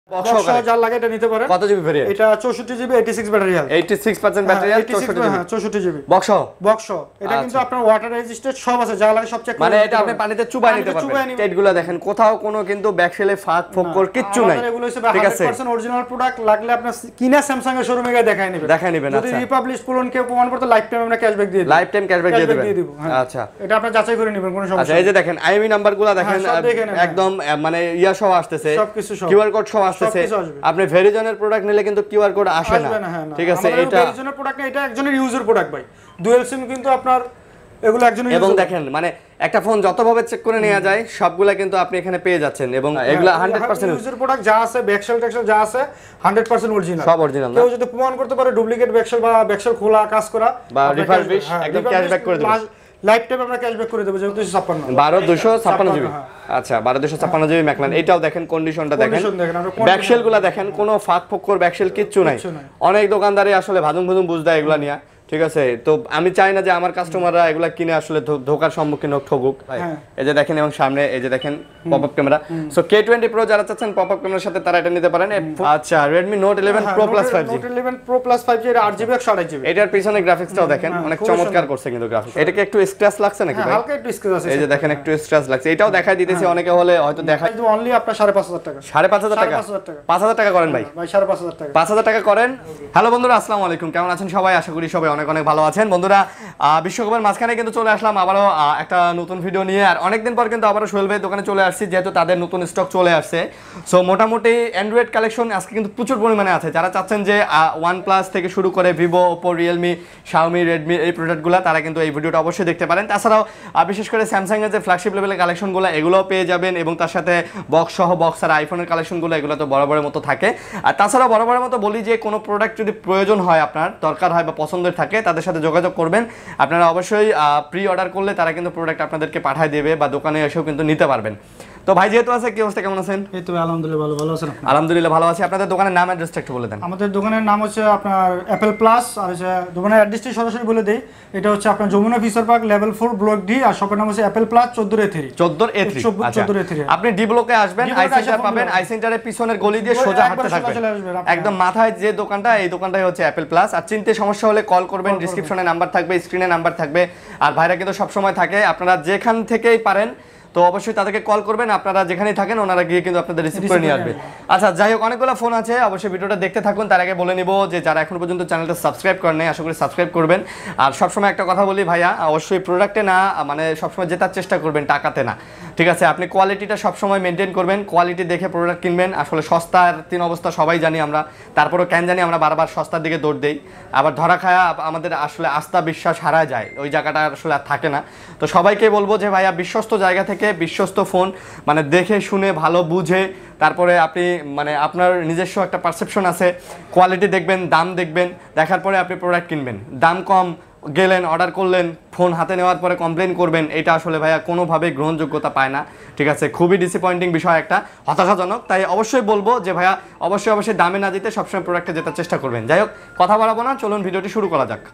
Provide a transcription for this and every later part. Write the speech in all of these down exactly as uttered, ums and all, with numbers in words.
Box যা লাগে এটা নিতে পারেন। কত জিবি ভেরিয়েন্ট? এটা চৌষট্টি GB eighty-six battery health. eighty-six percent battery health, চৌষট্টি জিবি বক্স বক্স। এটা কিন্তু আপনার ওয়াটার রেজিস্ট্যান্ট সব আছে, যা লাগে সব চেক করে। মানে এটা আপনি পানিতে চুবাই নিতে পারবেন। টেটগুলো দেখেন, কোথাও কোনো কিন্তু ব্যাকশেলে ফাঁক ফোকর কিচ্ছু নাই। এগুলো হচ্ছে একশো পার্সেন্ট অরিজিনাল প্রোডাক্ট। লাগলে আপনি কিনা স্যামসাং এর শোরুমে গিয়ে দেখাই নেবেন, দেখাই নেবেন। যদি রিপাবলিশ পুরন কেউ প্রমাণ করতে লাইফ টাইম আমরা ক্যাশব্যাক দিয়ে দিই। লাইফ টাইম ক্যাশব্যাক দিয়ে দিবেন। আচ্ছা, এটা আপনি যাচাই করে নেবেন, কোনো সমস্যা। আচ্ছা, এই যে দেখেন আইএমই নাম্বারগুলো দেখেন, একদম মানে ইয়া সহ আসতেছে, কিউআর কোড সহ আসতেছে। আপনি ভেরিজনের প্রোডাক্ট নিলে কিন্তু কিউআর কোড আসে না, ঠিক আছে? এটা ভেরিজনের প্রোডাক্ট না, এটা একজনের ইউজার প্রোডাক্ট ভাই। ডুয়াল সিম কিন্তু আপনার এগুলো একজনের। এবং দেখেন মানে একটা ফোন যতভাবে চেক করে নেওয়া যায় সবগুলা কিন্তু আপনি এখানে পেয়ে যাচ্ছেন। এবং এগুলা একশো পার্সেন্ট ইউজার প্রোডাক্ট যা আছে, ব্যাকশেল টেক্সচার যা আছে একশো পার্সেন্ট অরিজিনাল, সব অরিজিনাল। কেউ যদি প্রমাণ করতে পারে ডুপ্লিকেট ব্যাকশেল বা ব্যাকশেল খোলা কাজ করা বা রিফারবিশ, একদম ক্যাশব্যাক করে দেব। লাইফ টাইম আমরা ক্যাশব্যাক করে দেব, যেহেতু ছাপ্পান্ন বারো দুইশো ছাপ্পান্ন জিবি। আচ্ছা, বারো দুইশো ছাপ্পান্ন জিবি ম্যাকল্যান্ড। এটাও দেখেন, কন্ডিশনটা দেখেন, ব্যাকশেলগুলো দেখেন, কোনো ফাঁক ফোকর ব্যাকশেল কিচ্ছু নাই। অনেক দোকানদারই আসলে ভাজুম ভাজুম বুঝ দেয় এগুলা নিয়ে, ঠিক আছে? তো আমি চাই না যে আমার কাস্টমাররা এগুলা কিনে আসলে ধোকার সম্মুখীন হোক, ঠকুক। এই যে দেখেন, এবং সামনে এই যে দেখেন popup camera. So K twenty pro যারা চাচ্ছেন পপআপ ক্যামেরার সাথে তারা এটা নিতে পারেন। আচ্ছা, Redmi Note eleven Pro Plus five G. Note eleven Pro Plus five G এর আট জিবি একশো আঠাশ জিবি। এটার পিছনে গ্রাফিক্সটাও দেখেন, অনেক চমৎকার করছে কিন্তু গ্রাফিক্স। এটাকে একটু স্ক্র্যাচ লাগছে নাকি ভাই? হালকা একটু স্ক্র্যাচ আছে, এই যে দেখেন একটু স্ক্র্যাচ লাগছে। এটাও দেখাই দিতেছি, অনেকে হলে হয়তো দেখাই দিব। অনলি আপনার সাড়ে পাঁচ হাজার টাকা। সাড়ে পাঁচ হাজার টাকা? পাঁচ হাজার টাকা করেন ভাই। ভাই সাড়ে পাঁচ হাজার টাকা, পাঁচ হাজার টাকা করেন। হ্যালো বন্ধুরা, আসসালামু আলাইকুম, কেমন আছেন সবাই? আশা করি সবাই অনেক অনেক ভালো আছেন। বন্ধুরা, বিশ্বকাপের মাঝখানে কিন্তু চলে আসলাম আবারও একটা নতুন ভিডিও নিয়ে। আর অনেকদিন পর কিন্তু আবারও সোহেল ভাইয়ের দোকানে চলে আসছি, যেহেতু তাদের নতুন স্টক চলে আসছে। সো মোটামুটি অ্যান্ড্রয়েড কালেকশন আজকে কিন্তু প্রচুর পরিমাণে আছে। যারা চাচ্ছেন যে ওয়ান প্লাস থেকে শুরু করে Vivo, Oppo, Realme, Xiaomi, Redmi এই প্রোডাক্টগুলো, তারা কিন্তু এই ভিডিওটা অবশ্যই দেখতে পারেন। তাছাড়াও বিশেষ করে স্যামসাংয়ের যে ফ্ল্যাগশিপ লেভেলের কালেকশনগুলো এগুলোও পেয়ে যাবেন, এবং তার সাথে বক্স সহ বক্স আর আইফোনের কালেকশনগুলো এগুলো তো বরাবরের মতো থাকে। আর তাছাড়াও বরাবরের মতো বলি যে কোনো প্রোডাক্ট যদি প্রয়োজন হয়, আপনার দরকার হয় বা পছন্দের থাকে, তাদের সাথে যোগাযোগ করবেন। আপনারা অবশ্যই প্রি অর্ডার করলে তারা কিন্তু প্রোডাক্ট আপনাদেরকে পাঠিয়ে দেবে, বা দোকানে এসেও কিন্তু নিতে পারবেন। তো ভাই যেহেতু আছে, কি অবস্থা, কেমন আছেন? এই তো আলহামদুলিল্লাহ ভালো। ভালো আছেন আপনি? আলহামদুলিল্লাহ ভালো আছি। আপনাদের দোকানের নাম অ্যাড্রেসটা একটু বলে দেন। আমাদের দোকানের নাম হচ্ছে আপনার অ্যাপেল প্লাস, আর হচ্ছে দোকানের অ্যাড্রেসটি সরাসরি বলে দেই। এটা হচ্ছে আপনার Jamuna future park level four block D, আর শপের নাম হচ্ছে অ্যাপেল প্লাস চোদ্দ এ থ্রি। চোদ্দ এ থ্রি, আচ্ছা। আপনি ডি ব্লকে আসবেন, আই সেন্টার পাবেন, আই সেন্টারের পিছনের গলি দিয়ে সোজা হাঁটতে থাকবেন, একদম মাথায় যে দোকানটা, এই দোকানটাই হচ্ছে অ্যাপেল প্লাস। আর চিনতে সমস্যা হলে কল করবেন, ডেসক্রিপশনে নাম্বার থাকবে, স্ক্রিনে নাম্বার থাকবে। আর ভাইরা কিন্তু সবসময় থাকে, আপনারা যেখান থেকেই পারেন তো অবশ্যই তাদেরকে কল করবেন। আপনারা যেখানেই থাকেন ওনারা গিয়ে কিন্তু আপনাদের রিসিভ করে নিয়ে আসবে। আচ্ছা, যাই হোক, অনেকগুলো ফোন আছে, অবশ্যই ভিডিওটা দেখতে থাকুন। তার আগে বলে নিব যে যারা এখন পর্যন্ত চ্যানেলটা সাবস্ক্রাইব করেন নাই, আশা করি সাবস্ক্রাইব করবেন। আর সবসময় একটা কথা বলি ভাইয়া, অবশ্যই প্রোডাক্টে না, মানে সবসময় জেতার চেষ্টা করবেন, টাকাতে না, ঠিক আছে? আপনি কোয়ালিটিটা সবসময় মেনটেন করবেন, কোয়ালিটি দেখে প্রোডাক্ট কিনবেন। আসলে সস্তার তিন অবস্থা সবাই জানি আমরা, তারপরেও কেন জানি আমরা বারবার সস্তার দিকে দৌড় দেই, আবার ধরা খায়া আমাদের আসলে আস্থা বিশ্বাস হারা যায়, ওই জায়গাটা আসলে আর থাকে না। তো সবাইকে বলবো যে ভাইয়া বিশ্বস্ত জায়গা থেকে বিশ্বস্ত ফোন, মানে দেখে শুনে ভালো বুঝে, তারপরে আপনি মানে আপনার নিজস্ব একটা পারসেপশন আছে, কোয়ালিটি দেখবেন, দাম দেখবেন, দেখার পরে আপনি প্রোডাক্ট কিনবেন। দাম কম গেলেন, অর্ডার করলেন, ফোন হাতে নেওয়ার পরে কমপ্লেন করবেন, এটা আসলে ভাইয়া কোনোভাবেই গ্রহণযোগ্যতা পায় না, ঠিক আছে? খুবই ডিসঅ্যাপয়েন্টিং বিষয়, একটা হতাশাজনক। তাই অবশ্যই বলবো যে ভাইয়া অবশ্যই অবশ্যই দামে না দিতে সবসময় প্রোডাক্টে জেতার চেষ্টা করবেন। যাই হোক, কথা বাড়াবো না, চলুন ভিডিওটি শুরু করা যাক।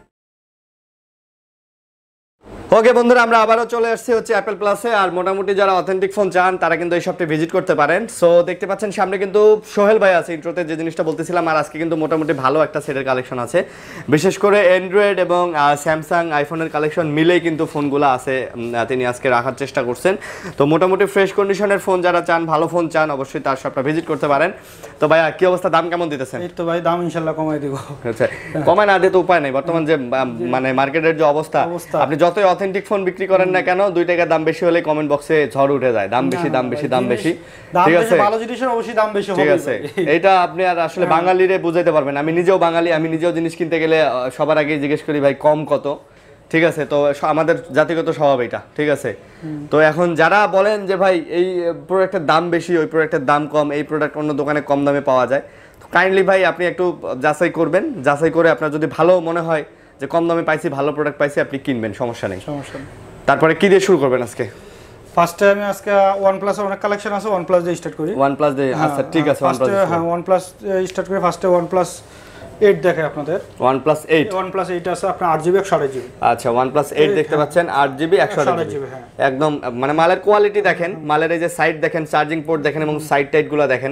ওকে বন্ধুরা, আমরা আবারও চলে আসছি হচ্ছে অ্যাপেল প্লাসে। আর মোটামুটি যারা অথেন্টিক ফোন চান তারা কিন্তু এই শপটি ভিজিট করতে পারেন। সো দেখতে পাচ্ছেন সামনে কিন্তু সোহেল ভাই আছে, ইন্ট্রোতে যে জিনিসটা বলতেছিলাম। আর আজকে কিন্তু মোটামুটি ভালো একটা সেটের কালেকশন আছে, বিশেষ করে অ্যান্ড্রয়েড এবং স্যামসাং আইফোনের কালেকশন মিলেই কিন্তু ফোনগুলো আছে, তিনি আজকে রাখার চেষ্টা করছেন। তো মোটামুটি ফ্রেশ কন্ডিশনের ফোন যারা চান, ভালো ফোন চান, অবশ্যই তার শপটা ভিজিট করতে পারেন। তো ভাইয়া কি অবস্থা, দাম কেমন দিতেছেন? এই তো ভাই দাম ইনশাআল্লাহ কমাই দিব। আচ্ছা, কমায় না দিয়ে তো উপায় নেই, বর্তমান যে মানে মার্কেটের যে অবস্থা, আপনি যতই অথেন্টিক ফোন বিক্রি করেন না কেন, দুই টাকা দাম বেশি হলে কমেন্ট বক্সে ঝড় উঠে যায়, দাম বেশি দাম বেশি দাম বেশি, ঠিক আছে? ভালো জিনিসের অবশ্যই দাম বেশি হবে, ঠিক আছে? এটা আপনি আর আসলে বাঙালিরে বুঝাইতে পারবেন। আমি নিজেও বাঙালি, আমি নিজেও জিনিস কিনতে গেলে সবার আগে জিজ্ঞেস করি ভাই কম কত, ঠিক আছে? তো আমাদের জাতিগত স্বভাব এটা, ঠিক আছে? তো এখন যারা বলেন যে ভাই এই প্রোডাক্টের দাম বেশি, ওই প্রোডাক্টের দাম কম, এই প্রোডাক্ট অন্য দোকানে কম দামে পাওয়া যায়, তো কাইন্ডলি ভাই আপনি একটু যাচাই করবেন। যাচাই করে আপনার যদি ভালো মনে হয় যে কম দামে পাইছি, ভালো প্রোডাক্ট পাইছি, আপনি কিনবেন, সমস্যা নেই। সমস্যা নেই। তারপরে কি দিয়ে শুরু করবেন আজকে? ফার্স্ট আমি আজকে OnePlus এর অনেক কালেকশন আছে, OnePlus দিয়ে স্টার্ট করি। OnePlus দিয়ে, আচ্ছা ঠিক আছে। OnePlus, হ্যাঁ OnePlus স্টার্ট করি। ফার্স্টে OnePlus এইট দেখে আপনাদের। OnePlus এইট, OnePlus এইট আছে আপনার আট জিবি একশো আঠাশ জিবি। আচ্ছা, OnePlus এইট দেখতে পাচ্ছেন, আট জিবি একশো আঠাশ জিবি, একদম মানে মালের কোয়ালিটি দেখেন, মালের এই যে সাইড দেখেন, চার্জিং পোর্ট দেখেন, এবং সাইড টাইটগুলো দেখেন,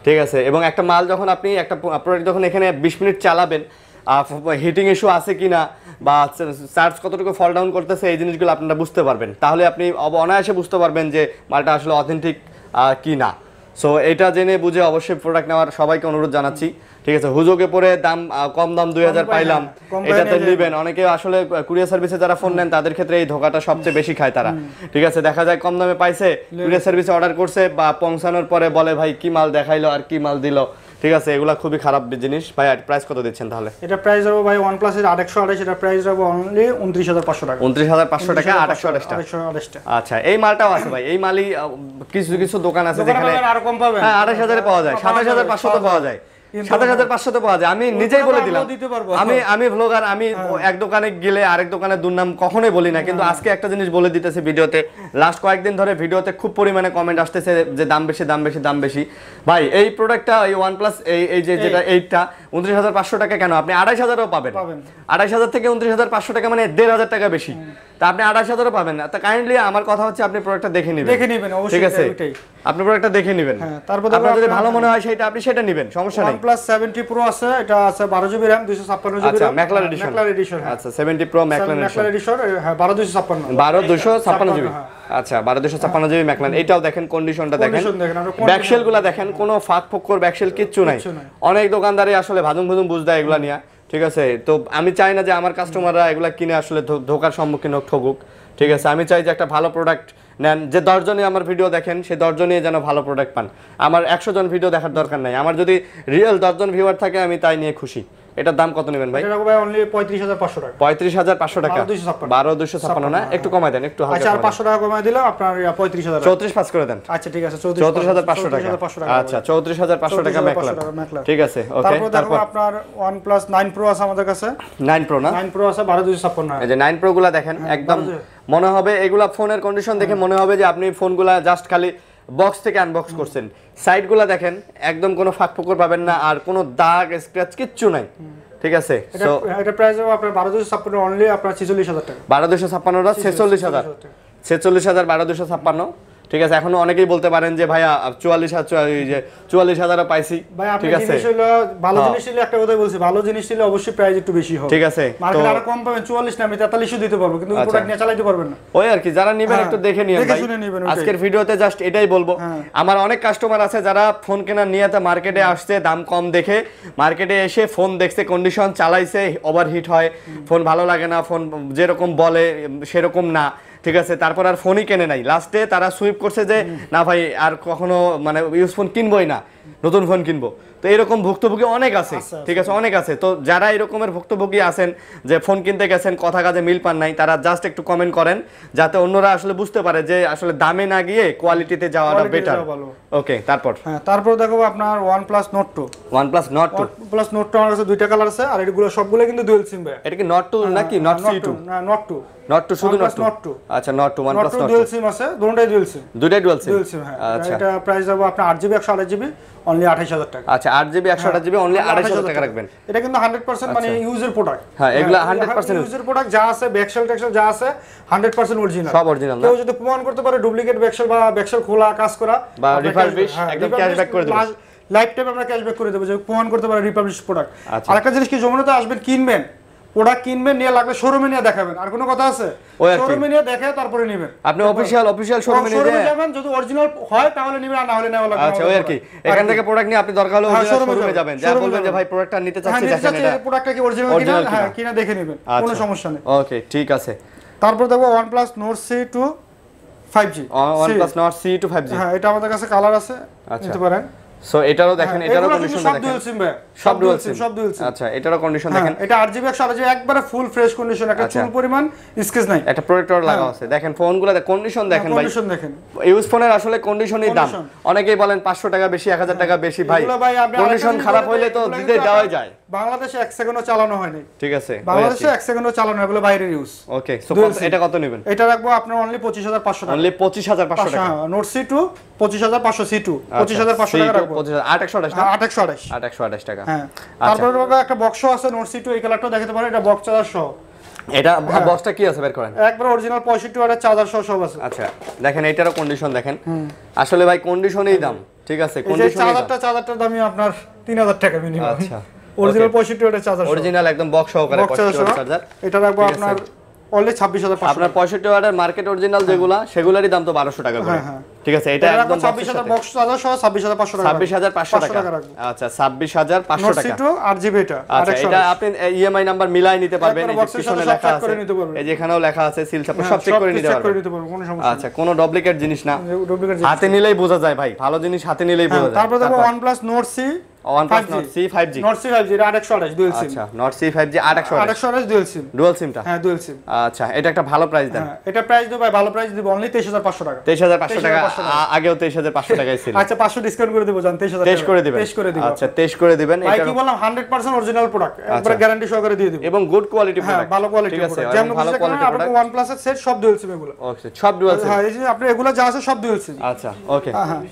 ঠিক আছে, এবং একটা মাল যখন আপনি একটা প্রোডাক্ট যখন এখানে বিশ মিনিট চালাবেন, হিটিং ইস্যু আছে কিনা বা চার্জ কতটুকু ফল ডাউন করতেছে এই জিনিসগুলো আপনারা বুঝতে পারবেন, তাহলে আপনি অনায়াসে বুঝতে পারবেন যে মালটা আসলে অথেন্টিক কি না। সো এটা জেনে বুঝে অবশ্যই প্রোডাক্ট নেওয়ার সবাইকে অনুরোধ জানাচ্ছি। ঠিক আছে, হুজুগে পরে দাম কম দাম দুই হাজার পাইলাম এটাতে নেবেন। অনেকে আসলে কুরিয়ার সার্ভিসে যারা ফোন নেন তাদের ক্ষেত্রে এই ধোকাটা সবচেয়ে বেশি খায় তারা। ঠিক আছে, দেখা যায় কম দামে পাইছে, কুরিয়ার সার্ভিসে অর্ডার করছে বা পৌঁছানোর পরে বলে ভাই কি মাল দেখাইলো আর কি মাল দিল। ঠিক আছে, এগুলা খুবই খারাপ জিনিস। ভাই প্রাইস কত দিচ্ছেন তাহলে? এটা প্রাইস যাবে ভাই OnePlus এর আটশো আঠাশ, এটা প্রাইস যাবে অনলি উনত্রিশ হাজার পাঁচশো টাকা। উনত্রিশ হাজার পাঁচশো টাকা আটশো আঠাশ টাকা। আচ্ছা, এই মালটাও আছে ভাই, এই মালই কিছু কিছু দোকান আছে যেখানে আরো কম পাবেন। হ্যাঁ, আঠাশ হাজারে পাওয়া যায়, সাতাশ হাজার পাঁচশো তো পাওয়া যায়, সাতাশ হাজার পাঁচশো তো পাওয়া যায়। আমি নিজেই বলে দিলাম, আমি আমি ব্লগার, আমি এক দোকানে গেলে আরেক দোকানের দুর্নাম কখনোই বলি না, কিন্তু আজকে একটা জিনিস বলে দিতেছে ভিডিওতে। লাস্ট কয়েকদিন ধরে ভিডিওতে খুব পরিমাণে কমেন্ট আসতেছে যে দাম বেশি দাম বেশি দাম বেশি। ভাই এই প্রোডাক্টটা এই OnePlus এই এই যে যেটা এইটটা উনত্রিশ হাজার পাঁচশো টাকা কেন, আপনি আড়াইশ হাজারও পাবেন। আড়াইশ হাজার থেকে উনত্রিশ হাজার পাঁচশো টাকা মানে দেড় হাজার টাকা বেশি, তা আপনি আড়াইশ হাজারও পাবেন না। তা কাইন্ডলি আমার কথা হচ্ছে আপনি প্রোডাক্টটা দেখে নেবেন, দেখে নেবেন অবশ্যই। ঠিক আছে, আপনি প্রোডাক্টটা দেখে নেবেন, তারপর আপনার যদি ভালো মনে হয় সেটা আপনি সেটা নেবেন, সমস্যা নেই। OnePlus সেভেন্টি Pro আছে, এটা আছে বারো জিবি RAM দুইশো ছাপ্পান্ন জিবি। আচ্ছা, ম্যাকলার এডিশন। ম্যাকলার এডিশন, আচ্ছা, সেভেন্টি Pro ম্যাকলার এডিশন, হ্যাঁ বারো দুইশো ছাপ্পান্ন, বারো দুইশো ছাপ্পান্ন জিবি। আচ্ছা, বারো দুইশো ছাপ্পান্ন জিবি ম্যাকলার। এটাও দেখেন, কন্ডিশনটা দেখেন, ব্যাকশেলগুলো দেখেন, কোনো ফাঁক ফোকর ব্যাকশেল কিচ্ছু নাই। অনেক দোকানদারই আসলে ভাজুম ভাজুম বুঝ দেয় এগুলা নিয়ে। ঠিক আছে, তো আমি চাই না যে আমার কাস্টমাররা এগুলা কিনে আসলে ধোকার সম্মুখীন হোক, ঠকুক। ঠিক আছে, আমি চাই যে একটা ভালো প্রোডাক্ট নেন, যে দশজনই আমার ভিডিও দেখেন সে দশজনই যেন ভালো প্রোডাক্ট পান। আমার একশো জন ভিডিও দেখার দরকার নাই, আমার যদি রিয়েল দশজন ভিউয়ার থাকে আমি তাই নিয়ে খুশি। এটার দাম কত নেবেন ভাই? এটা ভাই অনলি পঁয়ত্রিশ হাজার পাঁচশো টাকা। পঁয়ত্রিশ হাজার পাঁচশো টাকা, বারো দুইশো ছাপ্পান্ন না, একটু কমাই দেন, একটু হালকা। আচ্ছা, আর পাঁচশো টাকা কমাই দিলাম আপনার পঁয়ত্রিশ হাজার, চৌত্রিশ পাঁচ করে দেন। আচ্ছা ঠিক আছে, চৌত্রিশ হাজার পাঁচশো টাকা। আচ্ছা, চৌত্রিশ হাজার পাঁচশো টাকা ম্যাকলার। ঠিক আছে, ওকে। তারপর আপনার OnePlus নাইন Pro আছে আমাদের কাছে। নাইন Pro না? নাইন Pro আছে বারো দুইশো ছাপ্পান্ন। এই যে নাইন Pro গুলা দেখেন, একদম মনে হবে এগুলা ফোনের কন্ডিশন দেখে মনে হবে যে আপনি ফোনগুলা জাস্ট খালি বক্স থেকে আনবক্স করছেন। সাইডগুলা দেখেন, একদম কোনো ফাঁক ফোকর পাবেন না, আর কোনো দাগ স্ক্র্যাচ কিচ্ছু নাই। ঠিক আছে, সো এটা প্রাইস হবে আপনার বারো দুইশো ছাপ্পান্ন অনলি আপনার ছেচল্লিশ হাজার টাকা। বারো দুইশো ছাপ্পান্ন টা ছেচল্লিশ হাজার, ছেচল্লিশ হাজার বারো দুইশো ছাপ্পান্ন। ঠিক আছে, এখনো অনেকেই বলতে পারেন যে ভাইয়া চুয়াল্লিশ হাজার, এই যে চুয়াল্লিশ হাজারও পাইছি। ঠিক আছে, ভালো জিনিস নিলে একটা কথাই বলছি, ভালো জিনিস নিলে অবশ্যই প্রাইস একটু বেশি হবে। ঠিক আছে, মার্কেটে আরো কম পাবেন, চুয়াল্লিশ না আমি তেতাল্লিশ দিতে পারবো, কিন্তু প্রোডাক্ট নিয়ে চালাতে পারবেন না। ওই আর কি, যারা নেবেন একটু দেখে নিয়েন ভাই। আজকের ভিডিওতে জাস্ট এটাই বলবো। আমার অনেক কাস্টমার আছে যারা ফোন কেনার নিয়তে মার্কেটে আসছে, দাম কম দেখে মার্কেটে এসে ফোন দেখছে, কন্ডিশন চালাইছে, ওভারহিট হয়, ফোন ভালো লাগে না, ফোন যেরকম বলে সেরকম না। ঠিক আছে, তারপর আর ফোনই কেনে নাই, লাস্টে তারা সুইপ করছে যে না ভাই আর কখনো মানে ইউজ ফোন কিনবোই না, নতুন ফোন কিনবো। তো এরকম ভুক্তভোগী অনেক আছে। ঠিক আছে, অনেক আছে। তো যারা এরকমের ভুক্তভোগী আছেন যে ফোন কিনতে গেছেন, কথা কাজে মিল পান নাই, তারা জাস্ট একটু কমেন্ট করেন যাতে অন্যরা আসলে বুঝতে পারে যে আসলে দামে না গিয়ে কোয়ালিটিতে যাওয়াটা বেটার। ওকে, তারপর হ্যাঁ, তারপর দেখো আপনার OnePlus Nord two. OnePlus Nord two, OnePlus Nord two আমার কাছে দুইটা কালার আছে, আর এগুলো সবগুলো কিন্তু ডুয়াল সিম ভাই। এটা কি Nord টু নাকি Nord সি টু? না, Nord টু। Nord টু শুধু Nord টু। আচ্ছা, Nord two, OnePlus Nord two dual SIM আছে, দুটোই ডুয়াল সিম। দুটোই ডুয়াল সিম। ডুয়াল সিম, হ্যাঁ। আচ্ছা, এটা প্রাইস হবে আপনার আট জিবি একশো আঠাশ জিবি অনলি আঠাশ হাজার টাকা। আচ্ছা, আট জিবি একশো আঠাশ জিবি অনলি আঠাশ হাজার টাকা রাখবেন। এটা কিন্তু হান্ড্রেড পার্সেন্ট মানে ইউজের প্রোডাক্ট। হ্যাঁ, এগুলা হান্ড্রেড পার্সেন্ট ইউজের প্রোডাক্ট, যা আছে ব্যাকশেল টেক্সচার যা আছে হান্ড্রেড পার্সেন্ট অরিজিনাল, সব অরিজিনাল। কেউ যদি প্রমাণ করতে পারে ডুপ্লিকেট ব্যাকশেল বা ব্যাকশেল খোলা কাজ করা বা রিফারবিশ, একদম ক্যাশব্যাক করে দেব, লাইফ টাইম আমরা ক্যাশব্যাক করে দেব, যে প্রমাণ করতে পারে রিফারবিশ প্রোডাক্ট। আরেকটা জিনিস কি, যমুনাতে আসবেন, কিনবেন প্রোডাক্ট, কিনবেন, নিয়ে লাগবে শোরুমে নিয়ে দেখাবেন, আর কোনো কথা আছে? শোরুমে নিয়ে দেখে তারপরে নেবেন। আপনি অফিশিয়াল অফিশিয়াল শোরুমে নিয়ে যাবেন, যদি অরিজিনাল হয় তাহলে নেবেন, আর না হলে নেওয়া লাগবে। আচ্ছা, ওই আর কি, এখান থেকে প্রোডাক্ট নিয়ে আপনি দরকার হলে শোরুমে যাবেন, যা বলবেন যে ভাই প্রোডাক্টটা নিতে চাচ্ছি, দেখেন এটা প্রোডাক্টটা কি অরিজিনাল কিনা, হ্যাঁ কিনা দেখে নেবেন, কোনো সমস্যা নেই। ওকে, ঠিক আছে। তারপর দেখো OnePlus Nord C two five G. OnePlus Nord C two five G, হ্যাঁ এটা আমাদের কাছে কালার আছে, নিতে পারেন। সো এটারও দেখেন, এটারও কন্ডিশন দেখেন, সব ডুয়াল সিম ভাই, সব ডুয়াল সিম, সব ডুয়াল সিম। আচ্ছা, এটারও কন্ডিশন দেখেন, এটা আট জিবি একশো আঠাশ জিবি একবারে ফুল ফ্রেশ কন্ডিশন, একটা চুল পরিমাণ স্কেচ নাই, একটা প্রোটেক্টর লাগা আছে। দেখেন ফোনগুলো কন্ডিশন দেখেন ভাই, কন্ডিশন দেখেন। ইউজ ফোনের আসলে কন্ডিশনই দাম। অনেকেই বলেন পাঁচশো টাকা বেশি, এক হাজার টাকা বেশি, ভাই কন্ডিশন খারাপ হইলে তো দিতে দেওয়াই যায়। বাংলাদেশে এক সেকেন্ডও চালানো হয় নাই। ঠিক আছে, বাংলাদেশে এক সেকেন্ডও চালানো হয়, এগুলো বাইরের ইউজ। ওকে, সো এটা কত নেবেন? এটা রাখবো আপনার অনলি পঁচিশ হাজার পাঁচশো টাকা। অনলি পঁচিশ হাজার পাঁচশো টাকা। হ্যাঁ, Nord সি টু পঁচিশ হাজার পাঁচশো, সি টু পঁচিশ হাজার পাঁচশো টাকা রাখবো। আট একশো আঠাশ না, আট একশো আঠাশ, আট একশো আঠাশ টাকা। হ্যাঁ, তারপরে একটা বক্স আছে Nord সি টু, এই কালারটা দেখাতে পারেন, এটা বক্স চার্জার সহ। এটা বক্সটা কি আছে বের করেন, একবার অরিজিনাল পঁয়ষট্টি ওয়াটের চার্জার সহ সব আছে। আচ্ছা, দেখেন এটারও কন্ডিশন দেখেন, আসলে ভাই কন্ডিশনেই দাম। ঠিক আছে কন্ডিশন এই চার্জারটা চার্জারটার দামই আপনার তিন হাজার টাকা মিনিমাম আচ্ছা অরিজিনাল পঁয়ষট্টি ওয়াটের চার্জার অরিজিনাল একদম বক্স সহকারে পঁয়ষট্টি ওয়াট চার্জার এটা রাখবো আপনার অনলি ছাব্বিশ হাজার পাঁচশো আপনার পঁয়ষট্টি ওয়াটের মার্কেট অরিজিনাল যেগুলা সেগুলোরই দাম তো বারোশো টাকা করে ঠিক আছে এটা একদম ছাব্বিশ হাজার বক্স চার্জার সহ ছাব্বিশ হাজার পাঁচশো টাকা ছাব্বিশ হাজার পাঁচশো টাকা আচ্ছা ছাব্বিশ হাজার পাঁচশো টাকা আট জিবি এটা আচ্ছা এটা আপনি ইএমআই নাম্বার মিলাই নিতে পারবেন এই যে পিছনে লেখা আছে এই যে এখানেও লেখা আছে সিল ছাপ সব চেক করে নিতে পারবেন কোনো সমস্যা আচ্ছা কোনো ডুপ্লিকেট জিনিস না হাতে নিলেই বোঝা যায় ভাই ভালো জিনিস হাতে নিলেই বোঝা যায় তারপর দেখো OnePlus Nord C OnePlus Nord C five G Nord C five G আট একশো আঠাশ ডুয়াল সিম আচ্ছা Nord C ফাইভ জি আট একশো আঠাশ ডুয়াল সিম ডুয়াল সিমটা হ্যাঁ ডুয়াল সিম আচ্ছা এটা একটা ভালো প্রাইস দেন হ্যাঁ এটা প্রাইস দেব ভাই ভালো প্রাইস দিব অনলি তেইশ হাজার পাঁচশো টাকা তেইশ হাজার পাঁচশো টাকা আগেও তেইশ হাজার পাঁচশো টাকাই ছিল আচ্ছা পাঁচশো ডিসকাউন্ট করে দেব জান তেইশ হাজার তেইশ করে দিবেন তেইশ করে দিব আচ্ছা তেইশ করে দিবেন এটা কি বললাম একশো পার্সেন্ট অরিজিনাল প্রোডাক্ট একবার গ্যারান্টি সহকারে দিয়ে দেব এবং গুড কোয়ালিটি প্রোডাক্ট ভালো কোয়ালিটি প্রোডাক্ট যেমন ভালো কোয়ালিটি প্রোডাক্ট OnePlus এর সেট সব ডুয়াল সিম এগুলো ওকে সব ডুয়াল সিম হ্যাঁ এই যে আপনি এগুলো যা আছে সব ডুয়াল সিম আচ্ছা ওকে হ্যাঁ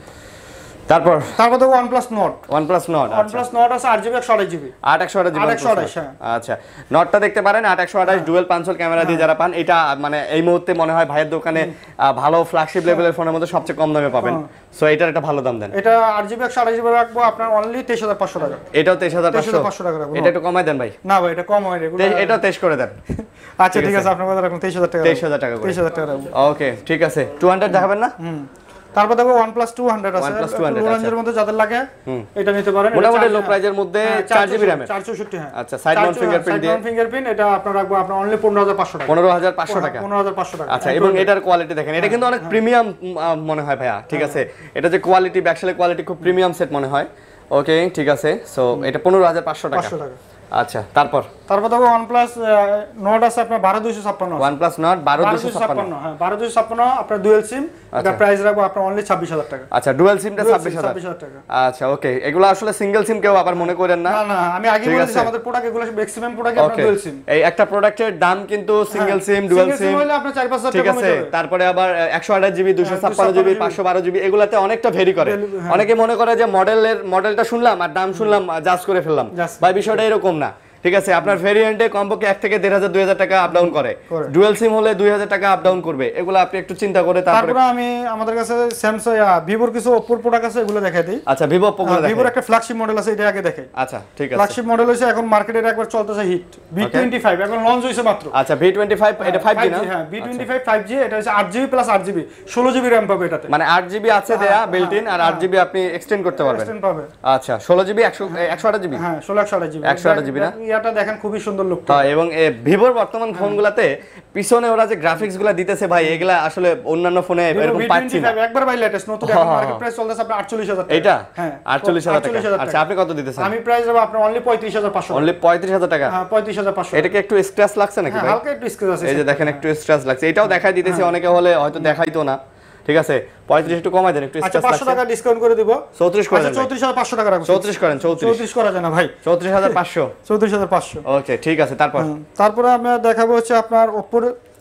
তারপর তারপর দেখো OnePlus Nord OnePlus Nord OnePlus Nord আছে আট জিবি একশো আঠাশ জিবি আট একশো আঠাশ জিবি আট একশো আঠাশ আচ্ছা নটটা দেখতে পারেন আট একশো আঠাশ ডুয়াল পাঁচশো ক্যামেরা দিয়ে যারা পান এটা মানে এই মুহূর্তে মনে হয় ভাইয়ের দোকানে ভালো ফ্ল্যাগশিপ লেভেলের ফোনের মধ্যে সবচেয়ে কম দামে পাবেন সো এটার একটা ভালো দাম দেন এটা আট জিবি একশো আঠাশ জিবি রাখবো আপনার অনলি তেইশ হাজার পাঁচশো টাকা এটাও তেইশ হাজার পাঁচশো টাকা রাখবো এটা একটু কমাই দেন ভাই না ভাই এটা কম হয় রেগুলার এটা তেইশ করে দেন আচ্ছা ঠিক আছে আপনার কথা রাখুন তেইশ হাজার টাকা তেইশ হাজার টাকা তেইশ হাজার টাকা রাখবো ওকে ঠিক আছে দুশো দেখাবেন না হুম তারপর দেখো OnePlus টু হান্ড্রেড আছে লো রেঞ্জের মধ্যে যাদের লাগে এটা নিতে পারেন মোটামুটি লো প্রাইজের মধ্যে চার জিবি র‍্যাম চারশো চৌষট্টি হ্যাঁ আচ্ছা সাইড মাউন্ট ফিঙ্গারপ্রিন্ট দিয়ে সাইড মাউন্ট ফিঙ্গারপ্রিন্ট এটা আপনার রাখবো আপনার অনলি পনেরো হাজার পাঁচশো টাকা পনেরো হাজার পাঁচশো টাকা পনেরো হাজার পাঁচশো টাকা আচ্ছা এবং এটার কোয়ালিটি দেখেন এটা কিন্তু অনেক প্রিমিয়াম মনে হয় ভাইয়া ঠিক আছে এটা যে কোয়ালিটি ব্যাকসাইলের কোয়ালিটি খুব প্রিমিয়াম সেট মনে হয় ওকে ঠিক আছে সো এটা পনেরো হাজার পাঁচশো টাকা আচ্ছা তারপর তারপর দেখো OnePlus Nord আছে আপনার বারো দুইশো ছাপ্পান্ন OnePlus Nord বারো দুইশো ছাপ্পান্ন হ্যাঁ বারো দুইশো ছাপ্পান্ন আপনার ডুয়াল সিম এটা প্রাইস রাখবো আপনার অনলি ছাব্বিশ হাজার টাকা আচ্ছা ডুয়াল সিমটা ছাব্বিশ হাজার টাকা আচ্ছা ওকে এগুলো আসলে সিঙ্গেল সিম কেউ আবার মনে করেন না না না আমি আগে বলেছি আমাদের প্রোডাক্ট এগুলো ম্যাক্সিমাম প্রোডাক্ট আপনার ডুয়াল সিম এই একটা প্রোডাক্টের দাম কিন্তু সিঙ্গেল সিম ডুয়াল সিম হলে আপনার চার পাঁচ হাজার টাকা কমে যাবে তারপরে আবার একশো আঠাশ জিবি দুইশো ছাপ্পান্ন জিবি পাঁচশো বারো জিবি এগুলাতে অনেকটা ভেরি করে অনেকে মনে করে যে মডেলের মডেলটা শুনলাম আর দাম শুনলাম জাজ করে ফেললাম ভাই বিষয়টা এরকম না ঠিক আছে আপনার ভেরিয়েন্টে কমপক্ষে এক থেকে দেড় হাজার দুই হাজার টাকা আপ ডাউন করে ডুয়াল সিম হলে দুই হাজার টাকা আপ ডাউন করবে এগুলো আপনি একটু চিন্তা করে তারপরে তারপরে আমি আমাদের কাছে স্যামসাং ভিভোর কিছু ওপ্পোর প্রোডাক্ট আছে এগুলো দেখাই দিই আচ্ছা ভিভো ওপ্পো দেখাই ভিভোর একটা ফ্ল্যাগশিপ মডেল আছে এটা আগে দেখাই আচ্ছা ঠিক আছে ফ্ল্যাগশিপ মডেল হইছে এখন মার্কেটে একবার চলতেছে হিট ভি টোয়েন্টি ফাইভ এখন লঞ্চ হইছে মাত্র আচ্ছা ভি টোয়েন্টি ফাইভ এটা ফাইভ জি না হ্যাঁ V twenty five five G এটা হচ্ছে আট জিবি প্লাস আট জিবি ষোলো জিবি র‍্যাম পাবে এটাতে মানে আট জিবি আছে দেয়া বিল্ট ইন আর আট জিবি আপনি এক্সটেন্ড করতে পারবেন এক্সটেন্ড পাবে আচ্ছা ষোলো জিবি একশো আঠাশ জিবি হ্যাঁ ষোলো একশো আঠাশ জিবি একশো আঠাশ জিবি না এটা দেখেন খুবই সুন্দর লুক এবং ভিভোর বর্তমান ফোনগুলোতে পিছনে ওরা যে গ্রাফিক্সগুলো দিতেছে ভাই এগুলা আসলে অন্যান্য ফোনে এরকম পাচ্ছি না একবার ভাই লেটেস্ট নতুন এখন মার্কেট প্রাইস চলতেছে আপনার আটচল্লিশ হাজার টাকা এটা হ্যাঁ আটচল্লিশ হাজার টাকা আচ্ছা আপনি কত দিতেছেন আমি প্রাইস দেব আপনার অনলি পঁয়ত্রিশ হাজার পাঁচশো অনলি পঁয়ত্রিশ হাজার টাকা হ্যাঁ পঁয়ত্রিশ হাজার পাঁচশো এটা কি একটু স্ক্র্যাচ লাগছে নাকি ভাই হালকা একটু স্ক্র্যাচ আছে এই যে দেখেন একটু স্ক্র্যাচ লাগছে এটাও দেখাই দিতেছি অনেকে হলে হয়তো দেখাইতো না ঠিক আছে পঁয়ত্রিশ একটু কমাই দেন একটু স্ক্র্যাচ লাগছে পাঁচশো টাকা ডিসকাউন্ট করে দিব চৌত্রিশ করে দেন চৌত্রিশ হাজার পাঁচশো টাকা রাখুন চৌত্রিশ করেন চৌত্রিশ চৌত্রিশ করা যায় না ভাই চৌত্রিশ হাজার পাঁচশো চৌত্রিশ হাজার পাঁচশো ওকে ঠিক আছে তারপর তারপরে আমরা দেখাবো হচ্ছে আপনার ওপ্পোর